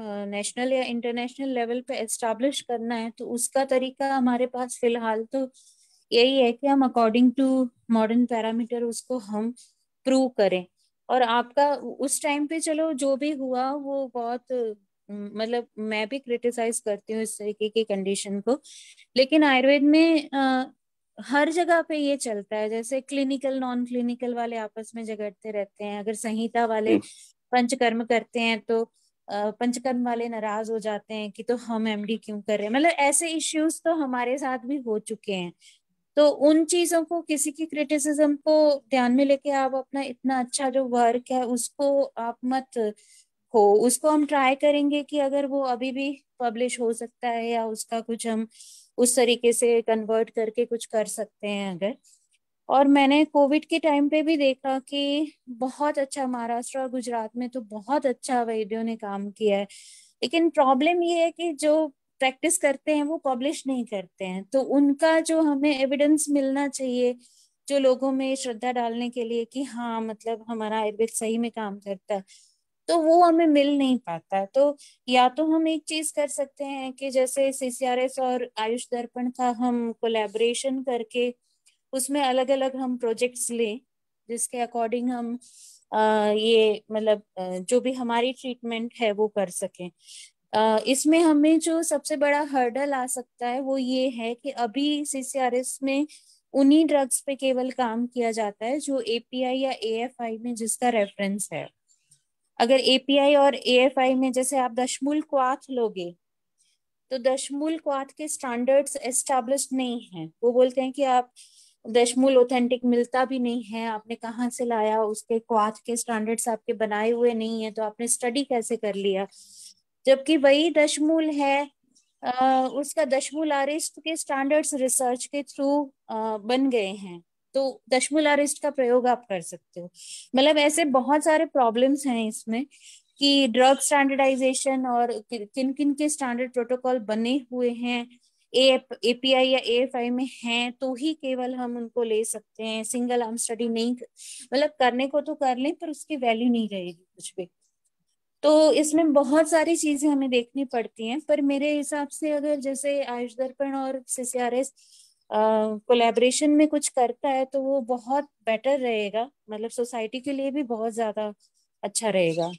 नेशनल या इंटरनेशनल लेवल पे एस्टैब्लिश करना है तो उसका तरीका हमारे पास फिलहाल तो यही है कि हम अकॉर्डिंग टू मॉडर्न पैरामीटर उसको हम प्रूव करें। और आपका उस टाइम पे चलो जो भी हुआ वो बहुत अम, मतलब मैं भी क्रिटिसाइज करती हूँ इस तरीके की कंडीशन को, लेकिन आयुर्वेद में अ, हर जगह पे ये चलता है। जैसे क्लिनिकल नॉन क्लिनिकल वाले आपस में झगड़ते रहते हैं, अगर संहिता वाले पंचकर्म करते हैं तो अ, पंचकर्म वाले नाराज हो जाते हैं कि तो हम एमडी क्यों कर रहे हैं। मतलब ऐसे इश्यूज तो हमारे साथ भी हो चुके हैं। तो उन चीजों को, किसी की क्रिटिसिज्म को ध्यान में लेके आप अपना इतना अच्छा जो वर्क है उसको आप मत हो, उसको हम ट्राई करेंगे कि अगर वो अभी भी पब्लिश हो सकता है या उसका कुछ हम उस तरीके से कन्वर्ट करके कुछ कर सकते हैं अगर। और मैंने कोविड के टाइम पे भी देखा कि बहुत अच्छा महाराष्ट्र और गुजरात में तो बहुत अच्छा वैद्यों ने काम किया है, लेकिन प्रॉब्लम ये है कि जो प्रैक्टिस करते हैं वो पब्लिश नहीं करते हैं। तो उनका जो हमें एविडेंस मिलना चाहिए जो लोगों में श्रद्धा डालने के लिए कि हाँ मतलब हमारा आयुर्वेद सही में काम करता है, तो वो हमें मिल नहीं पाता। तो या तो हम एक चीज कर सकते हैं कि जैसे सीसीआरएस और आयुष दर्पण का हम कोलैबोरेशन करके उसमें अलग अलग हम प्रोजेक्ट्स लें जिसके अकॉर्डिंग हम आ, ये मतलब अ, जो भी हमारी ट्रीटमेंट है वो कर सकें। अ, इसमें हमें जो सबसे बड़ा हर्डल आ सकता है वो ये है कि अभी सीसीआरएस में उन्हीं ड्रग्स पे केवल काम किया जाता है जो एपीआई या एएफआई में जिसका रेफरेंस है। अगर एपीआई और एएफआई में जैसे आप दशमूल क्वाथ लोगे तो दशमूल क्वाथ के स्टैंडर्ड्स एस्टैब्लिश नहीं है। वो बोलते हैं कि आप दशमूल ऑथेंटिक मिलता भी नहीं है, आपने कहाँ से लाया, उसके क्वाथ के स्टैंडर्ड्स आपके बनाए हुए नहीं है, तो आपने स्टडी कैसे कर लिया। जबकि वही दशमूल है, आ, उसका दशमूल आरिस्ट के स्टैंडर्ड्स रिसर्च के थ्रू बन गए हैं, तो दशमूल आरिस्ट का प्रयोग आप कर सकते हो। मतलब ऐसे बहुत सारे प्रॉब्लम्स हैं इसमें कि ड्रग स्टैंडर्डाइजेशन और किन किन के स्टैंडर्ड प्रोटोकॉल बने हुए हैं एपीआई या एएफआई में हैं तो ही केवल हम उनको ले सकते हैं। सिंगल आर्म स्टडी नहीं, मतलब करने को तो कर लें पर उसकी वैल्यू नहीं रहेगी कुछ भी। तो इसमें बहुत सारी चीजें हमें देखनी पड़ती हैं, पर मेरे हिसाब से अगर जैसे आयुष दर्पण और सीसीआरएस कोलैबोरेशन में कुछ करता है तो वो बहुत बेटर रहेगा, मतलब सोसाइटी के लिए भी बहुत ज्यादा अच्छा रहेगा।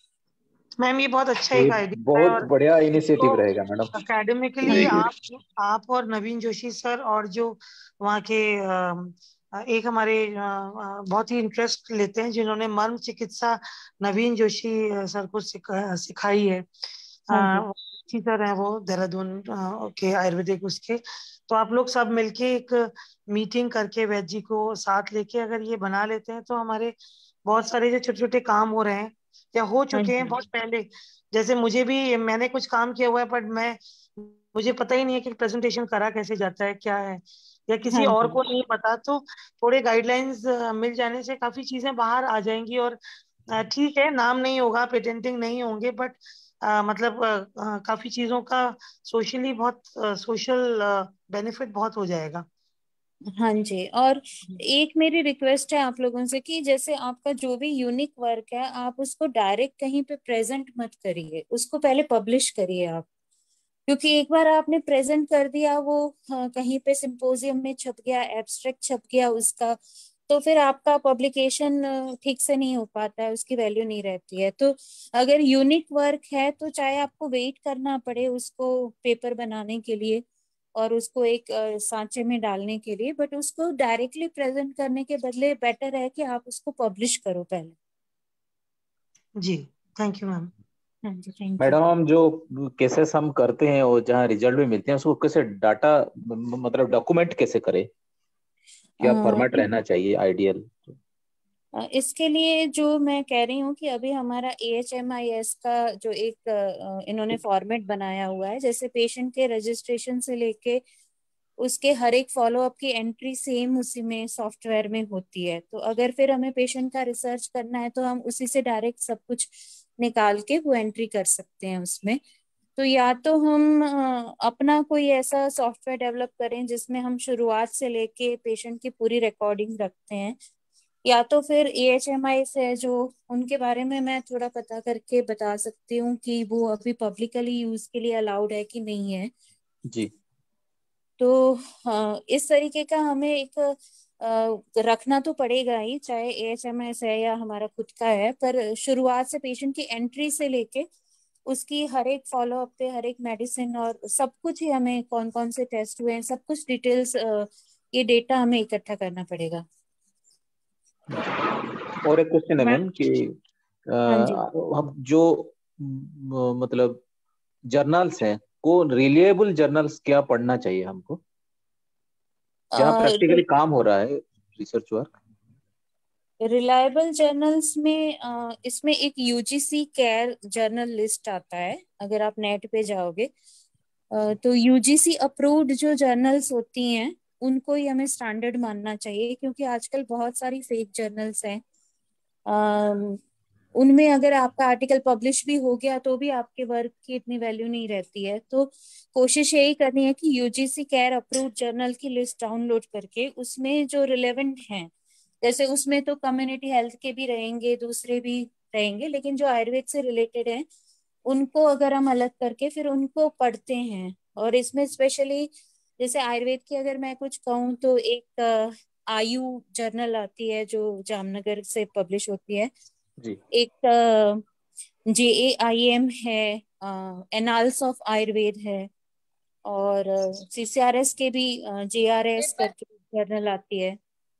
मैम ये बहुत अच्छा ये एक आइडिया है, बहुत और बढ़िया इनिशिएटिव तो रहेगा मैडम। एकेडमिकली आप आप और नवीन जोशी सर और जो वहाँ के अम, एक हमारे अ, अ, बहुत ही इंटरेस्ट लेते हैं जिन्होंने मर्म चिकित्सा नवीन जोशी अ, सर को सिखा, सिखाई है। हाँ जी। अच्छी सर है वो देहरादून अ, के आयुर्वेदिक उसके। तो आप लोग सब मिलके एक मीटिंग करके वैद्य जी को साथ लेके अगर ये बना लेते हैं तो हमारे बहुत सारे जो छोटे छोटे काम हो रहे हैं या हो हाँ चुके हैं जी। बहुत पहले, जैसे मुझे भी मैंने कुछ काम किया हुआ है पर मैं मुझे पता ही नहीं है कि प्रेजेंटेशन करा कैसे जाता है क्या है, या किसी हाँ और जी। को नहीं पता। तो थोड़े गाइडलाइंस मिल जाने से काफी चीजें बाहर आ जाएंगी, और अ, ठीक है नाम नहीं होगा, पेटेंटिंग नहीं होंगे, बट मतलब अ, अ, काफी चीजों का सोशली बहुत सोशल बेनिफिट बहुत हो जाएगा। हाँ जी। और एक मेरी रिक्वेस्ट है आप लोगों से कि जैसे आपका जो भी यूनिक वर्क है आप उसको डायरेक्ट कहीं पे प्रेजेंट मत करिए, उसको पहले पब्लिश करिए आप। क्योंकि एक बार आपने प्रेजेंट कर दिया वो हाँ, कहीं पे सिंपोजियम में छप गया, एब्स्ट्रैक्ट छप गया उसका, तो फिर आपका पब्लिकेशन ठीक से नहीं हो पाता है, उसकी वैल्यू नहीं रहती है। तो अगर यूनिक वर्क है तो चाहे आपको वेट करना पड़े उसको पेपर बनाने के लिए और उसको एक अ, सांचे में डालने के लिए, बट उसको डायरेक्टली प्रेजेंट करने के बदले बेटर है कि आप उसको पब्लिश करो पहले। जी थैंक यू मैम। हाँ जी, थैंक यू। मैडम हम जो केसेस हम करते हैं और जहाँ रिजल्ट भी मिलते हैं उसको कैसे डाटा मतलब डॉक्यूमेंट कैसे करें, क्या फॉर्मेट रहना चाहिए आइडियल? अ, इसके लिए जो मैं कह रही हूँ कि अभी हमारा A H M I S का जो एक अ, इन्होंने फॉर्मेट बनाया हुआ है, जैसे पेशेंट के रजिस्ट्रेशन से लेके उसके हर एक फॉलो अप की एंट्री सेम उसी में सॉफ्टवेयर में होती है। तो अगर फिर हमें पेशेंट का रिसर्च करना है तो हम उसी से डायरेक्ट सब कुछ निकाल के वो एंट्री कर सकते हैं उसमें। तो या तो हम अ, अपना कोई ऐसा सॉफ्टवेयर डेवलप करें जिसमें हम शुरुआत से लेके पेशेंट की पूरी रिकॉर्डिंग रखते हैं, या तो फिर ए एच एम आई से जो उनके बारे में मैं थोड़ा पता करके बता सकती हूँ कि वो अभी पब्लिकली यूज के लिए अलाउड है कि नहीं है। जी। तो हाँ, इस तरीके का हमें एक अ, रखना तो पड़ेगा ही, चाहे ए एच एम एस है या हमारा खुद का है, पर शुरुआत से पेशेंट की एंट्री से लेके उसकी हर एक फॉलो अप पे हर एक मेडिसिन और सब कुछ ही हमें कौन कौन से टेस्ट हुए हैं सब कुछ डिटेल्स, ये डेटा हमें इकट्ठा करना पड़ेगा। और एक क्वेश्चन है मैं मैम कि अ, हाँ जी। हम जो म, मतलब जर्नल्स हैं को रिलायबल जर्नल्स क्या पढ़ना चाहिए हमको जहाँ प्रैक्टिकली काम हो रहा है रिसर्च वर्क? रिलायबल जर्नल्स में अ, इसमें एक U G C care journal list आता है, अगर आप नेट पे जाओगे अ, तो यू जी सी अप्रूव्ड जो जर्नल्स होती हैं उनको ही हमें स्टैंडर्ड मानना चाहिए, क्योंकि आजकल बहुत सारी फेक जर्नल्स हैं। अम, उनमें अगर आपका आर्टिकल पब्लिश भी हो गया तो भी आपके वर्क की इतनी वैल्यू नहीं रहती है। तो कोशिश यही करनी है कि U G C care approved journal की लिस्ट डाउनलोड करके उसमें जो रिलेवेंट हैं, जैसे उसमें तो कम्युनिटी हेल्थ के भी रहेंगे, दूसरे भी रहेंगे, लेकिन जो आयुर्वेद से रिलेटेड हैं उनको अगर हम अलग करके फिर उनको पढ़ते हैं। और इसमें स्पेशली जैसे आयुर्वेद की अगर मैं कुछ कहूँ तो एक आयु जर्नल आती है जो जामनगर से पब्लिश होती है, जी एक जे ए आई एम है, एनाल्स ऑफ आयुर्वेद है, और सी सी आर एस के भी जे आर एस करके जर्नल आती है,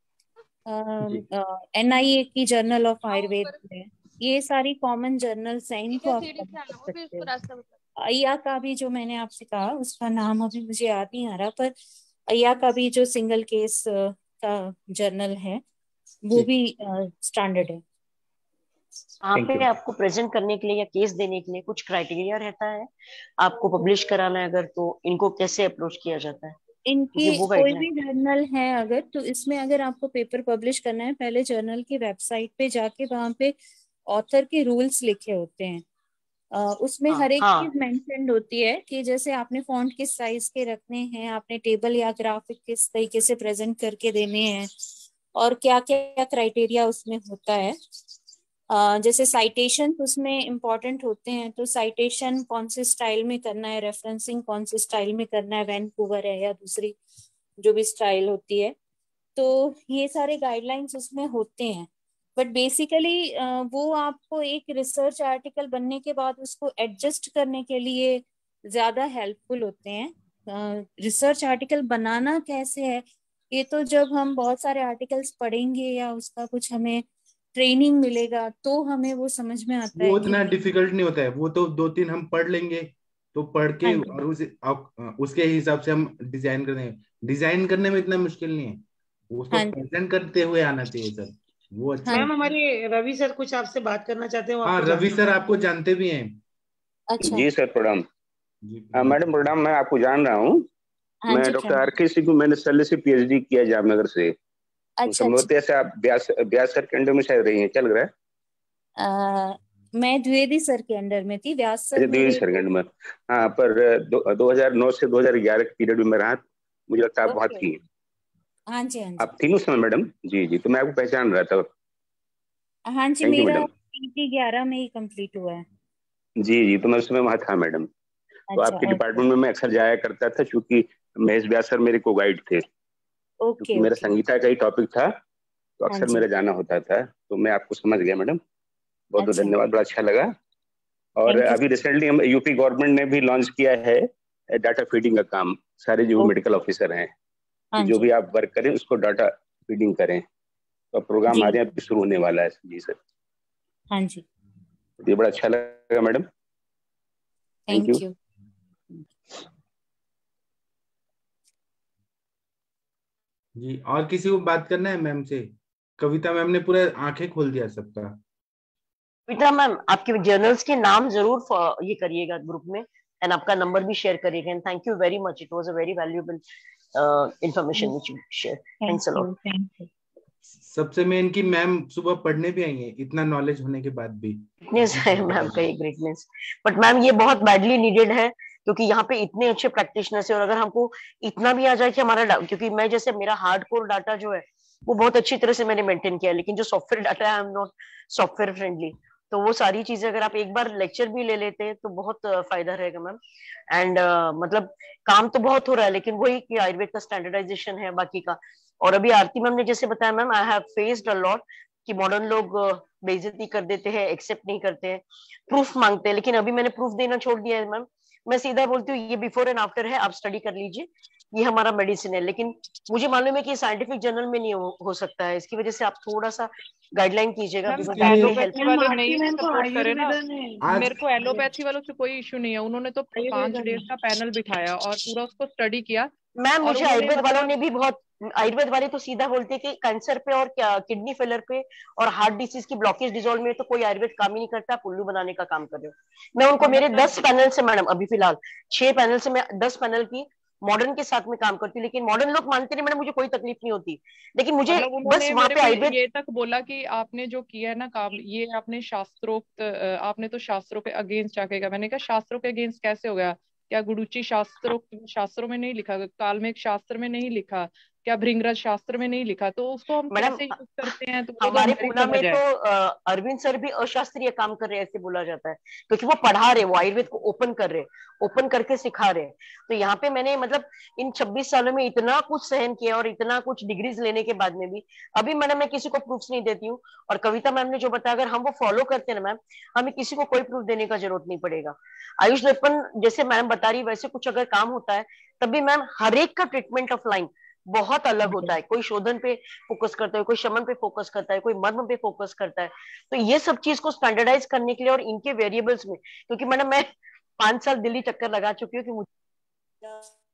जी एन आई ए की जर्नल ऑफ आयुर्वेद है। ये सारी कॉमन जर्नल्स हैं, इनको आप follow कर सकते हो। अय्या का भी जो मैंने आपसे कहा उसका नाम अभी मुझे याद नहीं आ रहा, पर अय्या का भी जो सिंगल केस का जर्नल है वो जी भी स्टैंडर्ड है। वहाँ थैंक पे यू। आपको प्रेजेंट करने के लिए या केस देने के लिए कुछ क्राइटेरिया रहता है, आपको पब्लिश कराना है अगर, तो इनको कैसे अप्रोच किया जाता है, क्योंकि इनकी वो कोई गाइडलाइन। भी जर्नल है अगर, तो इसमें अगर आपको पेपर पब्लिश करना है, पहले जर्नल की वेबसाइट पे जाके वहां पे ऑथर के रूल्स लिखे होते हैं। अ, उसमें हाँ हर एक चीज हाँ मेंशन्ड होती है कि जैसे आपने फॉन्ट किस साइज के रखने हैं, आपने टेबल या ग्राफिक किस तरीके से प्रेजेंट करके देने हैं, और क्या क्या क्राइटेरिया उसमें होता है। अ, जैसे साइटेशन उसमें इम्पोर्टेंट होते हैं, तो साइटेशन कौन से स्टाइल में करना है, रेफरेंसिंग कौन से स्टाइल में करना है, वैनकूवर है या दूसरी जो भी स्टाइल होती है, तो ये सारे गाइडलाइंस उसमें होते हैं। बट बेसिकली वो आपको एक रिसर्च आर्टिकल बनने के बाद उसको एडजस्ट करने के लिए ज्यादा हेल्पफुल होते हैं। रिसर्च आर्टिकल बनाना कैसे है, ये तो जब हम बहुत सारे आर्टिकल्स पढ़ेंगे या उसका कुछ हमें ट्रेनिंग मिलेगा तो हमें वो समझ में आता वो है कि उतना डिफिकल्ट नहीं होता है, वो तो दो तीन हम पढ़ लेंगे, तो पढ़ हाँ के जी। और उस आप- उसके हिसाब से हम डिजाइन करने डिजाइन करने में इतना मुश्किल नहीं है, उसको हाँ जी। प्रेजेंट करते हुए आना चाहिए सर, वो अच्छा हाँ है। मैम जी। हमारे रवि सर कुछ आपसे बात करना चाहते हैं, वो हाँ, आपको रवि जानते सर हैं। आपको जानते भी हैं। अच्छा। जी सर प्रणाम। जी हाँ, प्रणाम। मैडम प्रणाम, मैं आपको जान रहा हूँ। हाँ मैं जी डॉक्टर आर प्रणाम। के सिंह, मैंने सर से पीएचडी किया जामनगर से। तो अच्छा अच्छा। संभवतः ऐसे आप ब्यास ब्यास सर के अंडर में शायद रही हैं, क्या लग रहा है? अ, मैं द्विवेदी सर के अंडर में थी, व्यास सर अच्छा, द्विवेदी मेरे। सर के अंडर में। हाँ, पर दो, दो हजार नौ से दो हजार ग्यारह के पीरियड में मैं रहा, मुझे लगता है आप वहाँ ओके। थी। हाँ जी हाँ जी। आप थी उस समय मैडम? जी जी, तो मैं आपको पहचान रहा था। हाँ जी, थैंक यू मेरा मैडम। पी जी ग्यारह में ही कंप्लीट हुआ है। जी जी, तो मैं उस समय वहाँ था मैडम। तो अच्छा आपके ओके। डिपार्टमेंट में मैं अक्सर जाया करता था, क्योंकि महेश व्यास सर मेरे को गाइड थे, क्योंकि ओके मेरा ओके। संगीता का ही टॉपिक था, तो हाँ अक्सर जी। मेरा जाना होता था। तो मैं आपको समझ गया मैडम, बहुत बहुत अच्छा, धन्यवाद, बड़ा अच्छा लगा। और थैंक यू। अभी रिसेंटली हम यूपी गवर्नमेंट ने भी लॉन्च किया है डाटा फीडिंग का काम, सारे जो ओके। मेडिकल ऑफिसर हैं कि हाँ जो जी। भी आप वर्क करें उसको डाटा फीडिंग करें। तो प्रोग्राम जी हमारे यहाँ भी शुरू होने वाला है। जी सर, हाँ जी। ये बड़ा अच्छा लगा madam, thank thank you. You. जी, और किसी को बात करना है मैम से? कविता मैम ने पूरा आंखें खोल दिया सबका। पीता मैम, आपके जर्नल्स के नाम जरूर फ- ये करिएगा ग्रुप में, एंड आपका नंबर भी शेयर करिएगा। And thank you very much, it was a very valuable information which you share. Thank thanks a lot. You. Thank you. सबसे मेन की मैम सुबह पढ़ने भी आई है, इतना नॉलेज होने के बाद भी। ग्रेटनेस है मैम का, ये ग्रेटनेस। बट मैम ये बहुत बैडली नीडेड है, क्योंकि यहाँ पे इतने अच्छे प्रैक्टिशनर्स है, और अगर हमको इतना भी आ जाए कि हमारा डा- क्योंकि मैं जैसे मेरा हार्डकोर डाटा जो है वो बहुत अच्छी तरह से मैंने मेंटेन किया है, लेकिन जो सॉफ्टवेयर डाटा है I am not software friendly. तो वो सारी चीजें अगर आप एक बार लेक्चर भी ले लेते हैं तो बहुत अ, फायदा रहेगा मैम। एंड मतलब काम तो बहुत हो रहा है, लेकिन वही कि आयुर्वेद का स्टैंडर्डाइजेशन है बाकी का। और अभी आरती मैम ने जैसे बताया ma'am, I have faced a lot कि मॉडर्न लोग अ, बेइज्जती कर देते हैं, एक्सेप्ट नहीं करते हैं, प्रूफ मांगते हैं। लेकिन अभी मैंने प्रूफ देना छोड़ दिया है मैम, मैं सीधा बोलती हूँ ये बिफोर एंड आफ्टर है, आप स्टडी कर लीजिए, ये हमारा मेडिसिन है। लेकिन मुझे मालूम है कि साइंटिफिक जर्नल में नहीं हो, हो सकता है, इसकी वजह से आप थोड़ा सा गाइडलाइन कीजिएगा, मैम बिकॉज इसके दैट लिए विल हेल्प। एलोपैथी मैम वाले आरती नहीं मैम को सपोर्ट करे ना। आयुर्वेदा ने आज मेरे को एलोपैथी वालों से कोई इश्यू नहीं है, उन्होंने तो पांच आयुर्वेदा ने डेज का पैनल बिठाया और पूरा उसको स्टडी किया। मैम और मुझे उन्होंने आयुर्वेद वालों ने मतलब भी बहुत, आयुर्वेद वाले तो सीधा बोलते हैं कि कैंसर पे और क्या किडनी फेलर पे और हार्ट डिसीज की ब्लॉकेज डिजोल्व में तो कोई आयुर्वेद काम ही नहीं करता, आप उल्लू बनाने का काम कर रहे हो। मैं उनको हाँ मेरे मतलब दस पैनल से मैडम, अभी फिलहाल छह पैनल से मैं दस पैनल की मॉडर्न के साथ में काम करती हूँ, लेकिन मॉडर्न लोग मानते नहीं मैडम, मुझे कोई तकलीफ नहीं होती, लेकिन मुझे मतलब बस उन्होंने वहां मेरे पे को आयुर्वेद। ये तक बोला कि आपने जो किया है ना काम, ये आपने शास्त्रोक्त अ, आपने तो शास्त्रों के अगेंस्ट जाके कहा। मैंने कहा शास्त्रों के अगेंस्ट कैसे हो गया? क्या गुरुची शास्त्रोक्त शास्त्रों में नहीं लिखा, काल में एक शास्त्र में नहीं लिखा क्या भृंगराज शास्त्र में नहीं लिखा, तो उसको हम मैडम, कैसे यूज करते हैं, तो वो तो हमारे हमारी पूना में समझ है। तो अ, अरविंद सर भी अशास्त्रीय काम कर रहे हैं ऐसे बोला जाता है, क्योंकि वो पढ़ा रहे, वो आयुर्वेद को ओपन कर रहे, ओपन करके सिखा रहे। तो यहाँ पे मैंने मतलब इन छब्बीस सालों में इतना कुछ सहन किया और इतना कुछ डिग्रीज लेने के बाद में भी अभी मैडम मैं किसी को प्रूफ्स नहीं देती हूँ। और कविता मैम ने जो बताया, अगर हम वो फॉलो करते हैं ना मैम, हमें किसी को कोई प्रूफ देने का जरूरत नहीं पड़ेगा। आयुष दर्पण जैसे मैम बता रही वैसे कुछ अगर काम होता है तभी मैम हर एक का ट्रीटमेंट ऑफ लाइन बहुत अलग होता है। कोई शोधन पे फोकस करता है, कोई शमन पे फोकस करता है, कोई मर्म पे फोकस करता है। तो ये सब चीज को स्टैंडर्डाइज करने के लिए और इनके वेरिएबल्स में, क्योंकि मैडम मैं पांच साल दिल्ली चक्कर लगा चुकी हूँ कि मुझे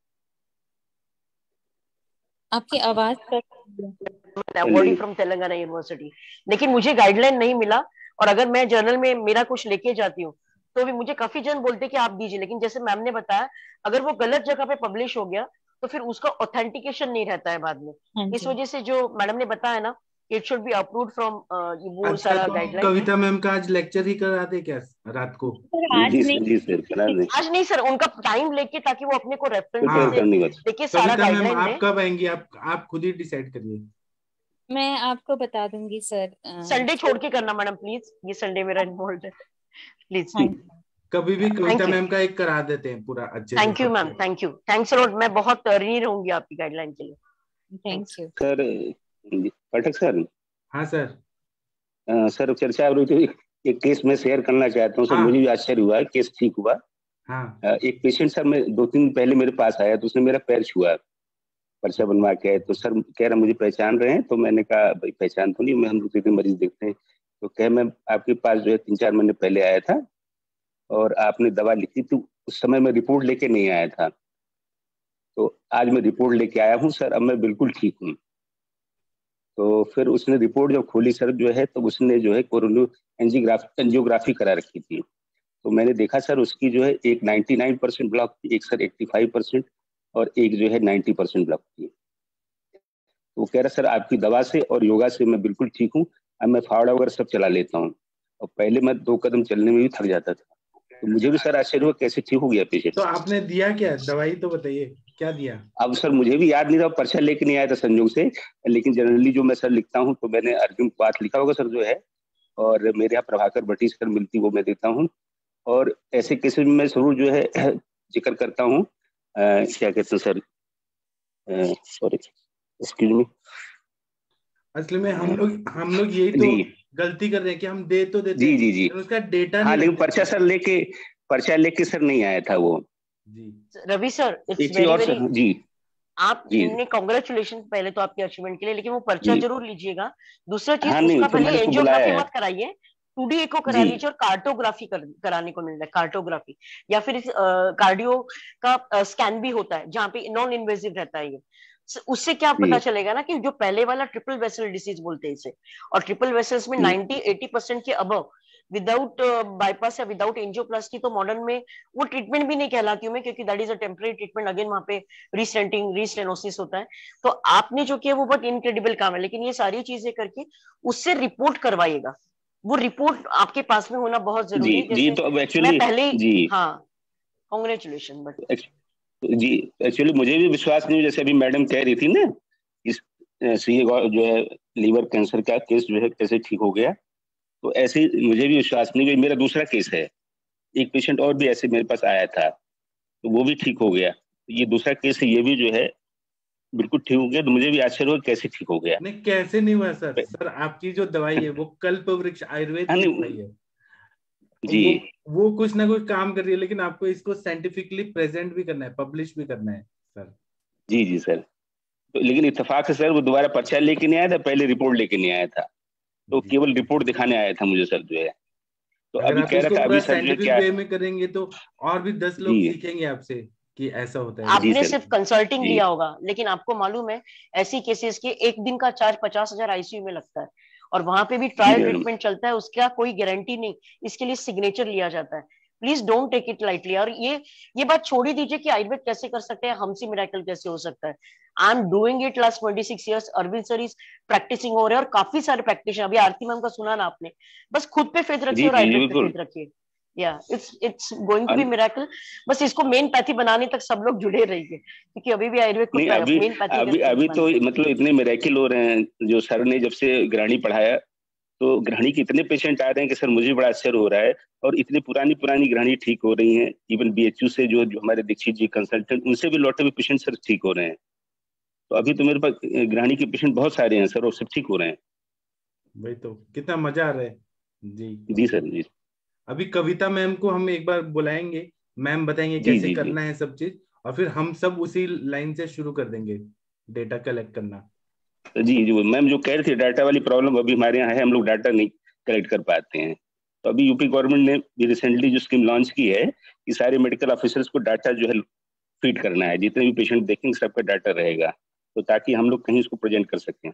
आपकी आवाज अवॉर्ड फ्रॉम तेलंगाना यूनिवर्सिटी, लेकिन मुझे गाइडलाइन नहीं मिला। और अगर मैं जर्नल में मेरा कुछ लेके जाती हूँ तो भी मुझे काफी जन बोलते कि आप दीजिए, लेकिन जैसे मैम ने बताया अगर वो गलत जगह पे पब्लिश हो गया तो फिर उसका ऑथेंटिकेशन नहीं रहता है बाद में। इस वजह से जो मैडम ने बताया ना, it should be approved from वो अच्छा, सारा तो गाइडलाइन। कविता मैम का आज लेक्चर ही करा दे क्या रात को? आज जी नहीं सर, जी सर, करा दें। आज नहीं सर, उनका टाइम लेके ताकि वो अपने को प्रिपेयर रेफरेंस करने के बाद। देखिए सारा कविता मैम गाइडलाइन आप दे। कब आएंगी? आप आप खुद ही डिसाइड करिए। मैं आपको बता दूंगी सर। संडे छोड़ के करना मैडम प्लीज, ये संडे मेरा इन्वॉल्व है प्लीज। कभी भी Thank कविता you. मैम का एक करा देते हैं पूरा अच्छे से। Thank you ma'am, thank you, thanks a lot. मैं बहुत ऋणी रहूंगी आपकी गाइडलाइन के लिए। Thank you sir Pathak sir. हाँ सर। अ, सर चर्चा हो रही थी, एक केस मैं शेयर करना चाहता हूँ सर। हाँ। मुझे भी आश्चर्य हुआ, केस ठीक हुआ। हाँ। अ, एक पेशेंट सर मैं दो तीन दिन पहले मेरे पास आया तो उसने मेरा पैर छुआ, पर्चा बनवा के आए। तो सर कह रहा मुझे पहचान रहे हैं? तो मैंने कहा भाई पहचान तो नहीं, मैं हम दूसरे मरीज देखते हैं। तो कह मैं आपके पास जो है तीन चार महीने पहले आया था और आपने दवा लिखी थी, उस समय मैं रिपोर्ट लेके नहीं आया था, तो आज मैं रिपोर्ट लेके आया हूँ सर, अब मैं बिल्कुल ठीक हूँ। तो फिर उसने रिपोर्ट जब खोली सर जो है, तो उसने जो है कोरोनो एंजियोग्राफी एंजियोग्राफी करा रखी थी। तो मैंने देखा सर उसकी जो है एक निन्यानवे परसेंट ब्लॉक थी, एक सर पचासी परसेंट और एक जो है नब्बे परसेंट ब्लॉक थी। तो वो कह रहा सर आपकी दवा से और योगा से मैं बिल्कुल ठीक हूँ, अब मैं फावड़ा वगैरह सब चला लेता हूँ। और पहले मैं दो कदम चलने में भी थक जाता था। तो मुझे भी सर आश्चर्य हुआ कैसे ठीक हो गया पेशेंट। तो आपने दिया क्या दवाई, तो बताइए क्या दिया? अब सर मुझे भी याद नहीं था, पर्चा लेके नहीं आया था संयोग से, लेकिन जनरली जो मैं सर लिखता हूँ तो मैंने अर्जुन बात लिखा होगा सर जो है, और मेरे यहाँ प्रभाकर भट्टी सर मिलती वो मैं देता हूँ। और ऐसे केसेस में मैं जरूर जो है जिक्र करता हूँ, क्या कहते हैं सर, सॉरी एक्सक्यूज मी। असल में हम लोग हम लोग यही तो गलती कर रहे हैं कि हम दे तो देते जी जी जी उसका डेटा हाँ, नहीं लेकिन पर्चा सर लेके पर्चा लेके सर नहीं आया था वो जी। रवि सर इट्स एक चीज वेरी और वेरी सर जी आप जी इनने कांग्रेचुलेशन पहले तो आपके अचीवमेंट के लिए, लेकिन वो पर्चा जी जरूर लीजिएगा। दूसरा चीज हाँ, नहीं उसका तो पहले मैंने उसको बुलाया एंजियोग्राफी है। मत कराइए, टू डी एको करा जी लीजिए और कार्टोग्राफी कर, कराने को मिल रहा है, कार्टोग्राफी या फिर इस कार्डियो का स्कैन भी होता है जहाँ पे नॉन इन्वेजिव रहता है। ये उससे क्या पता जी चलेगा ना कि जो पहले वाला ट्रिपल वेसल डिसीज बोलते हैं इसे, और ट्रिपल वेसल्स में जी नाइंटी एटी परसेंट के अबव विदाउट बाईपास या विदाउट एंजियोप्लास्टी तो मॉडर्न में वो ट्रीटमेंट भी नहीं कहलाती हूँ मैं, क्योंकि that is a temporary treatment. Again वहाँ पे रीस्टेंटिंग रीस्टेनोसिस होता है। तो आपने जो किया वो बहुत इनक्रेडिबल काम है, लेकिन ये सारी चीजें करके उससे रिपोर्ट करवाइएगा। वो रिपोर्ट आपके पास में होना बहुत जरूरी जी है। जी जैसे तो अब मैं एक्चुअली पहले जी हाँ कांग्रेचुलेशन बट जी एक्चुअली मुझे भी विश्वास नहीं, जैसे अभी मैडम कह रही थी ना, इस सी जो है लीवर कैंसर का केस जो है कैसे ठीक हो गया, तो ऐसे मुझे भी विश्वास नहीं। मेरा दूसरा केस है, एक पेशेंट और भी ऐसे मेरे पास आया था तो वो भी ठीक हो गया। ये दूसरा केस है, ये भी जो है बिल्कुल ठीक हो गया। तो मुझे भी आश्चर्य हुआ कैसे ठीक हो गया। नहीं कैसे नहीं हुआ सर? सर आपकी जो दवाई है वो कल्प वृक्ष आयुर्वेद की दवाई है जी वो, वो कुछ ना कुछ काम कर रही है, लेकिन आपको इसको साइंटिफिकली प्रेजेंट भी करना है, पब्लिश भी करना है सर। जी जी सर। तो लेकिन इत्तेफाक से सर वो दोबारा पर्चा लेके नहीं आया था, पहले रिपोर्ट लेके नहीं आया था, तो केवल रिपोर्ट दिखाने आया था मुझे सर जो है। तो अगर अभी आप कह इसको रहा था पूरा अभी सर जो है साइंटिफिक क्या वे में करेंगे तो और भी दस लोग जी सीखेंगे आपसे कि ऐसा होता है। आपने सिर्फ कंसल्टिंग जी लिया होगा, लेकिन आपको मालूम है ऐसी केसेस के एक दिन का चार्ज पचास हजार आईसीयू में लगता है, और वहां पे भी ट्रायल मैडम ट्रीटमेंट चलता है, उसका कोई गारंटी नहीं, इसके लिए सिग्नेचर लिया जाता है। Please don't take it lightly. और ये ये बात छोड़ ही दीजिए कि आयुर्वेद कैसे कर सकते हैं, हमसे मिरेकल कैसे हो सकता है। I am doing it last twenty six years, Arvind sir is practicing हो रहे हैं और काफी सारे प्रैक्टिशनर, अभी आरती मैम का सुना ना आपने, बस खुद पे फेथ जी रखिए और जी आयुर्वेद पे बिल्कुल फेथ रखिए। या it's it's going to be miracle. बस इसको मेन पैथी बनाने तक सब लोग जुड़े रहिए, क्योंकि अभी भी आयुर्वेद नहीं, अभी मेन पैथी अभी अभी तो मतलब इतने मिरेकल हो रहे हैं। जो सर ने जब से ग्रहणी पढ़ाया तो ग्रहणी के इतने पेशेंट आ रहे हैं कि सर मुझे बड़ा आश्चर्य हो रहा है, और इतनी पुरानी पुरानी ग्रहणी ठीक हो रही हैं। इवन बीएचयू से जो जो हमारे दीक्षित जी कंसल्टेंट, उनसे भी लौटे हुए पेशेंट सर ठीक हो रहे हैं। तो अभी तो मेरे पास ग्रहणी के पेशेंट बहुत सारे हैं सर, और सब ठीक हो रहे हैं। वही तो, कितना मजा आ रहा है जी। जी सर जी। अभी कविता मैम को हम एक बार बुलाएंगे, मैम बताएंगे जी, कैसे जी, करना जी। है सब चीज, और फिर हम सब उसी लाइन से शुरू कर देंगे डेटा कलेक्ट करना। जी जी, मैम जो कह रहे थे डाटा वाली प्रॉब्लम अभी हमारे यहाँ है, हम लोग डाटा नहीं कलेक्ट कर पाते हैं। तो अभी यूपी गवर्नमेंट ने भी रिसेंटली जो स्कीम लॉन्च की है कि सारे मेडिकल ऑफिसर्स को डाटा जो है फीड करना है, जितने भी पेशेंट देखेंगे सबका डाटा रहेगा, तो ताकि हम लोग कहीं उसको प्रेजेंट कर सकें।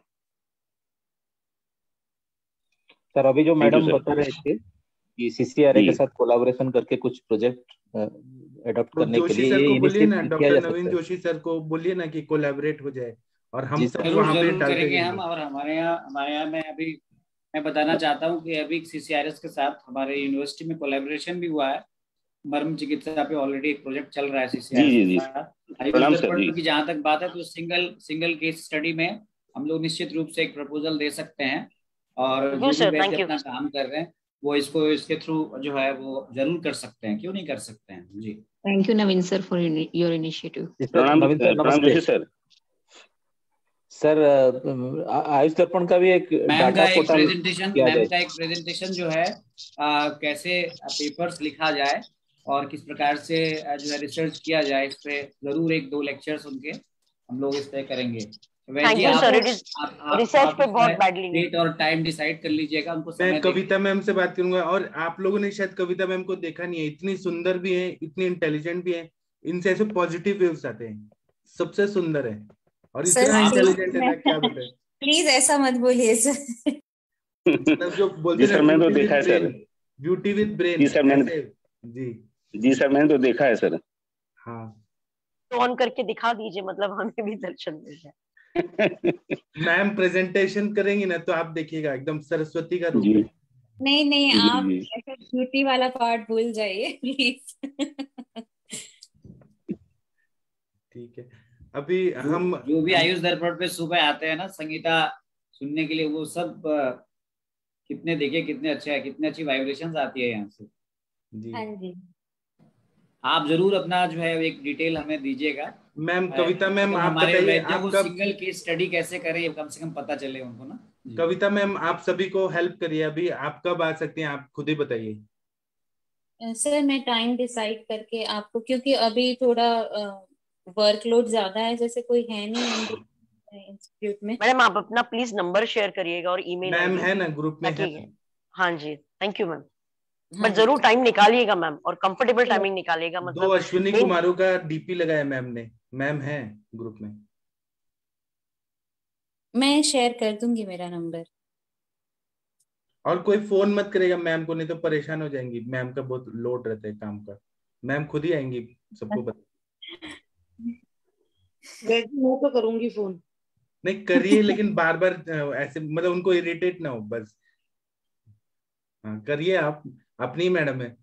सर अभी जो Thank you, मैडम sir. बता रहे थे कि सीसीआरए जी। के साथ कोलैबोरेशन करके कुछ प्रोजेक्ट अडॉप्ट तो करने के जोशी लिए सर ये को बोलिए ना, इनिशिएटिव किया डॉक्टर जा नवीन सकता है। जोशी सर को बोलिए ना कि कोलैबोरेट हो जाए, और हम जी सब सर। जरूर वहाँ पे जरूर डालते करेंगे हम। जाएंगे। और हमारे यहाँ हमारे यहाँ में अभी मैं बताना चाहता हूँ कि अभी सीसीआरएस के साथ हमारे यूनिवर्सिटी में कोलैबोरेशन भी हुआ है। मर्म चिकित्सा पे ऑलरेडी एक प्रोजेक्ट चल रहा है जी सीसीआरएस जी के जी, साथ। प्रणाम आयुष सर जी। दर्पण की जहाँ तक बात है तो सिंगल सिंगल केस स्टडी में हम लोग निश्चित रूप से एक प्रपोजल दे सकते हैं, और Thank जो you, भी sir. Vaidya Thank you. अपना काम कर रहे हैं वो इसको इसके थ्रू जो है वो जरूर कर सकते हैं, क्यों नहीं कर सकते हैं जी। Thank you Naveen sir for your initiative. जी सर, प्रणाम नवीन सर प्रणाम नमस्ते। जोशी सर। सर अ, आयुष दर्पण का भी एक मैम डाटा का एक पोर्टल प्रेजेंटेशन किया मैम जाए। का एक प्रेजेंटेशन जो है आ, कैसे पेपर्स लिखा जाए और किस प्रकार से आ, जो है रिसर्च किया जाए, इस पे जरूर एक दो लेक्चर्स उनके हम लोग इस पे करेंगे। वैसे Thank जी you, आप sir. It is आप आप, research आप पे बहुत badly डेट needed. और टाइम डिसाइड कर लीजिएगा, उनको मैं समय कविता मैम से बात करूंगा, और आप लोगों ने शायद कविता मैम को देखा नहीं है, इतनी सुंदर भी है, इतनी इंटेलिजेंट भी है, इनसे ऐसे पॉजिटिव वेव्स आते हैं, सबसे सुंदर है और सर इतना आप इंटेलिजेंट है ना, क्या बताए। प्लीज ऐसा मत बोलिए सर। मतलब जो बोलते जी हैं सर, ना, मैंने तो ब्यूटी देखा विद है sir. Brain, beauty with brain जी सर, मैंने ऐसे। जी जी सर मैंने तो देखा है सर। हाँ, ऑन करके दिखा दीजिए, मतलब हमें भी दर्शन मिल जाए। मैम प्रेजेंटेशन करेंगी ना तो आप देखिएगा एकदम सरस्वती का रूप जी है। नहीं नहीं, जी आप जी ऐसा ब्यूटी वाला पार्ट भूल जाइए प्लीज। ठीक है, अभी जो, हम जो भी हम आयुष दर्पण पे सुबह आते हैं ना संगीता सुनने के लिए, वो सब आ, कितने देखे कितने अच्छे है, कितनी अच्छी वाइब्रेशंस आती है यहाँ से। जी हाँ जी आप जरूर अपना जो है एक डिटेल हमें दीजिएगा। मैम, कविता मैम तो आप हमारे बताइए, वैद्यों को आपका सिंगल केस स्टडी कैसे करें ये कम से कम पता चले उनको ना जी। कविता मैम आप सभी को हेल्प करिए, अभी आप कब आ सकती हैं, आप खुद ही बताइए। सर, मैं टाइम डिसाइड करके आपको, क्योंकि अभी थोड़ा वर्कलोड ज्यादा है, जैसे कोई है नहीं एमडी इंस्टीट्यूट में। मैडम आप अपना प्लीज नंबर शेयर करिएगा और ईमेल मैम आईडी, है ना ग्रुप में, है ताकि हाँ जी। Thank you ma'am. हाँ बट जी, जरूर टाइम निकालिएगा मैम, और कंफर्टेबल टाइमिंग निकालिएगा। दो मतलब अश्विनी main- कुमारों का डीपी लगाया मैम ने, मैम है ग्रुप में। मैं शेयर कर दूंगी मेरा नंबर। और कोई फोन मत करेगा मैम को, नहीं तो परेशान हो जाएंगी, मैम का बहुत लोड रहता है काम का, मैम खुद ही आएंगी सबको बता। मैं तो करूंगी फोन। नहीं करिए, लेकिन बार बार ऐसे मतलब उनको इरिटेट ना हो बस। हाँ करिए, आप अपनी मैडम है।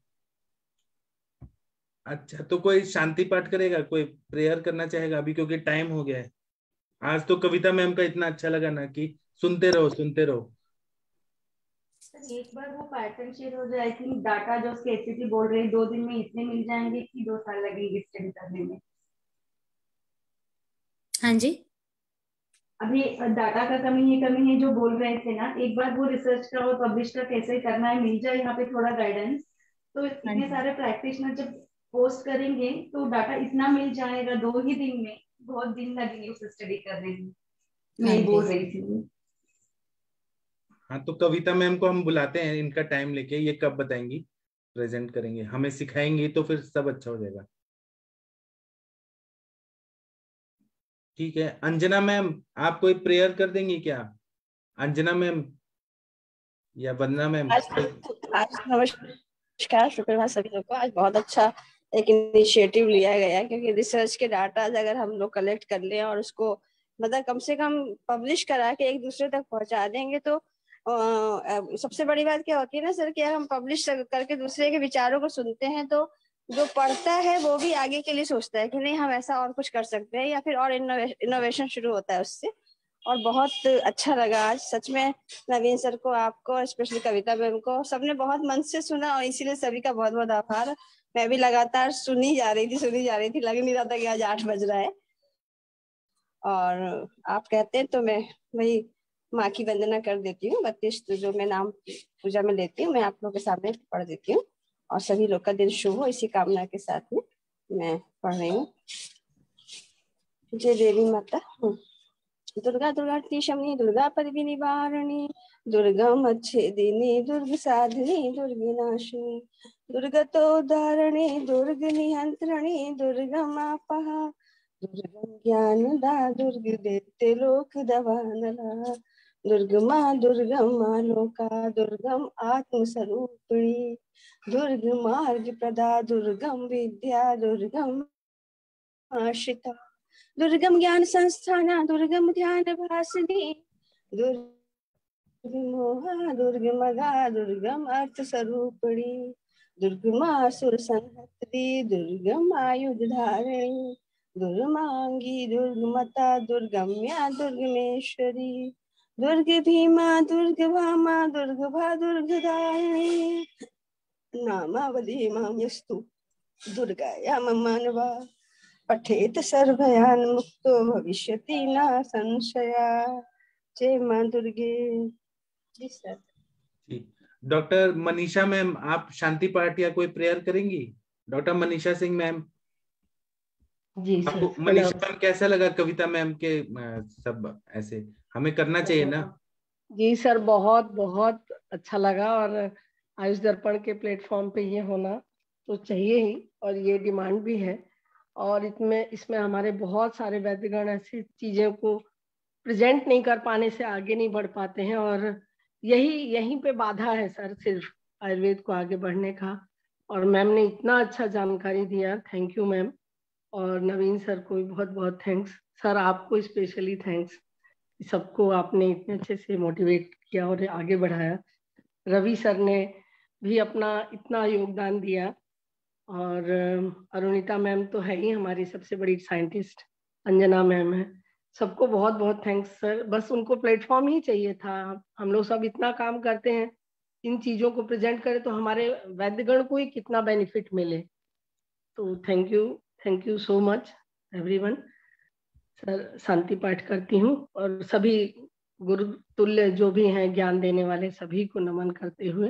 अच्छा, तो कोई शांति पाठ करेगा, कोई प्रेयर करना चाहेगा अभी, क्योंकि टाइम हो गया है। आज तो कविता मैम का इतना अच्छा लगा ना कि सुनते रहो सुनते रहो। एक बार वो पैटर्न शेयर हो जाए, आई थिंक डाटा जो उसके एचसीटी बोल रहे हैं दो दिन में इतने मिल जाएंगे कि दो साल लगेंगे स्टडी करने में। हाँ जी, अभी डाटा का कमी है कमी है जो बोल रहे थे ना, एक बार वो रिसर्च का और पब्लिश का कैसे करना है मिल जाए यहाँ पे थोड़ा गाइडेंस, तो इतने सारे प्रैक्टिशनर जब पोस्ट करेंगे तो डाटा इतना मिल जाएगा दो ही दिन में, बहुत दिन लगेंगे उसे स्टडी करने में, मैं बोल रही थी। हाँ तो कविता मैम को हम बुलाते हैं, इनका टाइम लेके, ये कब बताएंगी, प्रेजेंट करेंगे, हमें सिखाएंगी, तो फिर सब अच्छा हो जाएगा। ठीक है, अंजना मैम आप कोई प्रेयर कर देंगी क्या, अंजना मैम या वंदना मैम? आज आज नमस्कार, शुक्रवार सभी लोग को। आज बहुत अच्छा एक इनिशिएटिव लिया गया, क्योंकि रिसर्च के डाटा अगर हम लोग कलेक्ट कर लें और उसको मतलब कम से कम पब्लिश करा के एक दूसरे तक पहुंचा देंगे, तो अ, सबसे बड़ी बात क्या होती है ना सर कि हम पब्लिश करके दूसरे के विचारों को सुनते हैं तो जो पढ़ता है वो भी आगे के लिए सोचता है कि नहीं हम ऐसा और कुछ कर सकते हैं, या फिर और इनोवेशन शुरू होता है उससे। और बहुत अच्छा लगा आज सच में नवीन सर को, आपको, स्पेशली कविता मैम को, सबने बहुत मन से सुना और इसीलिए सभी का बहुत बहुत आभार। मैं भी लगातार सुनी जा रही थी सुनी जा रही थी लग नहीं रहा था कि आज आठ बज रहा है। और आप कहते हैं तो मैं वही माँ की वंदना कर देती हूँ। बत्तीस जो मैं नाम पूजा में लेती हूँ मैं आप लोगों के सामने पढ़ देती हूँ, और सभी लोग का दिन शुभ हो इसी कामना के साथ में मैं पढ़ रही हूँ। जय देवी माता। दुर्गा दुर्गा शमनी दुर्गा परिनिवारिणी दुर्गम अच्छेदिनी दुर्ग साधिनी दुर्ग नाशिनी दुर्गतोद्धारिणी दुर्ग नियंत्रिणी दुर्गम आपहा दुर्गम ज्ञानदा दुर्ग दैत्य लोक दवानला दुर्गमा दुर्गम आलोका दुर्गम आत्मस्वरूपिणी दुर्ग मार्ग प्रदा दुर्गम विद्या दुर्गम आश्रिता दुर्गम ज्ञान संस्थाना दुर्गम ध्यान भासिनी दुर्ग मोहा दुर्ग मगा दुर्गम अर्थ स्वरूपिणी दुर्गमा सुर संहत्री दुर्गम आयुध धारिणी दुर्गांगी दुर्गमता दुर्गम्या दुर्गमेश्वरी दुर्ग भीमा दुर्ग भामा दुर्ग भा दुर्ग दारिणी नामावली मामस्तु दुर्गाया मानवा पठेत सर्वयान मुक्तो भविष्यति न संशया। जय मां दुर्गे। जी सर। डॉक्टर मनीषा मैम, आप शांति पाठ या कोई प्रेयर करेंगी? Doctor Manisha Singh ma'am. जी सर। आपको मनीषा मैम कैसा लगा कविता मैम के सब ऐसे हमें करना चाहिए ना? जी सर, बहुत बहुत अच्छा लगा, और आयुष दर्पण के प्लेटफॉर्म पे ये होना तो चाहिए ही, और ये डिमांड भी है। और इसमें इसमें हमारे बहुत सारे वैद्यगण ऐसी चीजों को प्रेजेंट नहीं कर पाने से आगे नहीं बढ़ पाते हैं, और यही यहीं पे बाधा है सर सिर्फ आयुर्वेद को आगे बढ़ने का। और मैम ने इतना अच्छा जानकारी दिया, थैंक यू मैम। और नवीन सर को भी बहुत बहुत थैंक्स सर, आपको स्पेशली थैंक्स, सबको आपने इतने अच्छे से मोटिवेट किया और आगे बढ़ाया। रवि सर ने भी अपना इतना योगदान दिया, और अरुणिता मैम तो है ही हमारी सबसे बड़ी साइंटिस्ट, अंजना मैम है, सबको बहुत बहुत थैंक्स सर। बस उनको प्लेटफॉर्म ही चाहिए था। हम लोग सब इतना काम करते हैं, इन चीजों को प्रेजेंट करें तो हमारे वैद्यगण को ही कितना बेनिफिट मिले। तो thank you, thank you so much everyone. Sir शांति पाठ करती हूँ, और सभी गुरु तुल्य जो भी हैं ज्ञान देने वाले सभी को नमन करते हुए।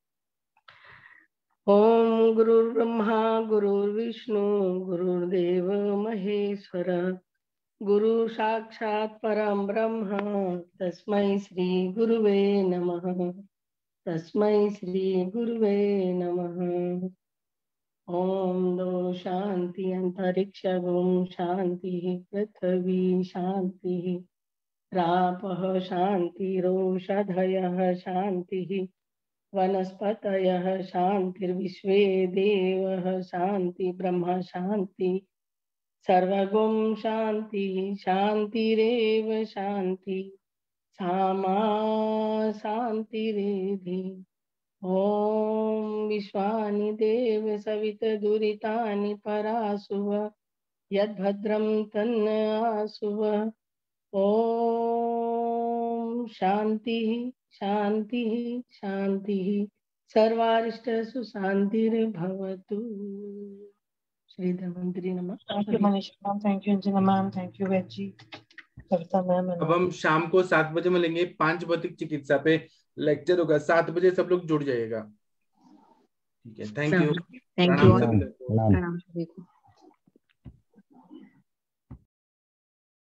ओम गुरुर्ब्रह्मा गुरुर्विष्णु गुरुर्देव महेश्वर गुरु साक्षात् परम ब्रह्म तस्मै श्री गुरुवे नमः तस्मै श्री गुरुवे नमः। ओम दो शांति अंतरिक्ष गुम शांति पृथ्वी शांति रापः शांतिरोषधयः शांति वनस्पतयः शांतिर्विश्वे देवः शांति ब्रह्म शांति सर्वगुण शांति शांतिरेव शांति सामा शांतिरेधि। ओम विश्वानि देव सवित दुरितानि परासुव यद्भद्रं तन्न आसुव। ओम शांति शांति शांति सर्वारिष्टसु शांतिर्भवतु। श्री धन्वंतरि नमः। Thank you Manisha ma'am, thank you Anjana ma'am, thank you Vaid ji, Kavita ma'am. अब हम शाम को सात बजे मिलेंगे, पांच भौतिक चिकित्सा पे लेक्चर होगा, सात बजे सब लोग जुड़ जाइएगा। ठीक है, थैंक यू। Thank you. प्रणाम सभी को।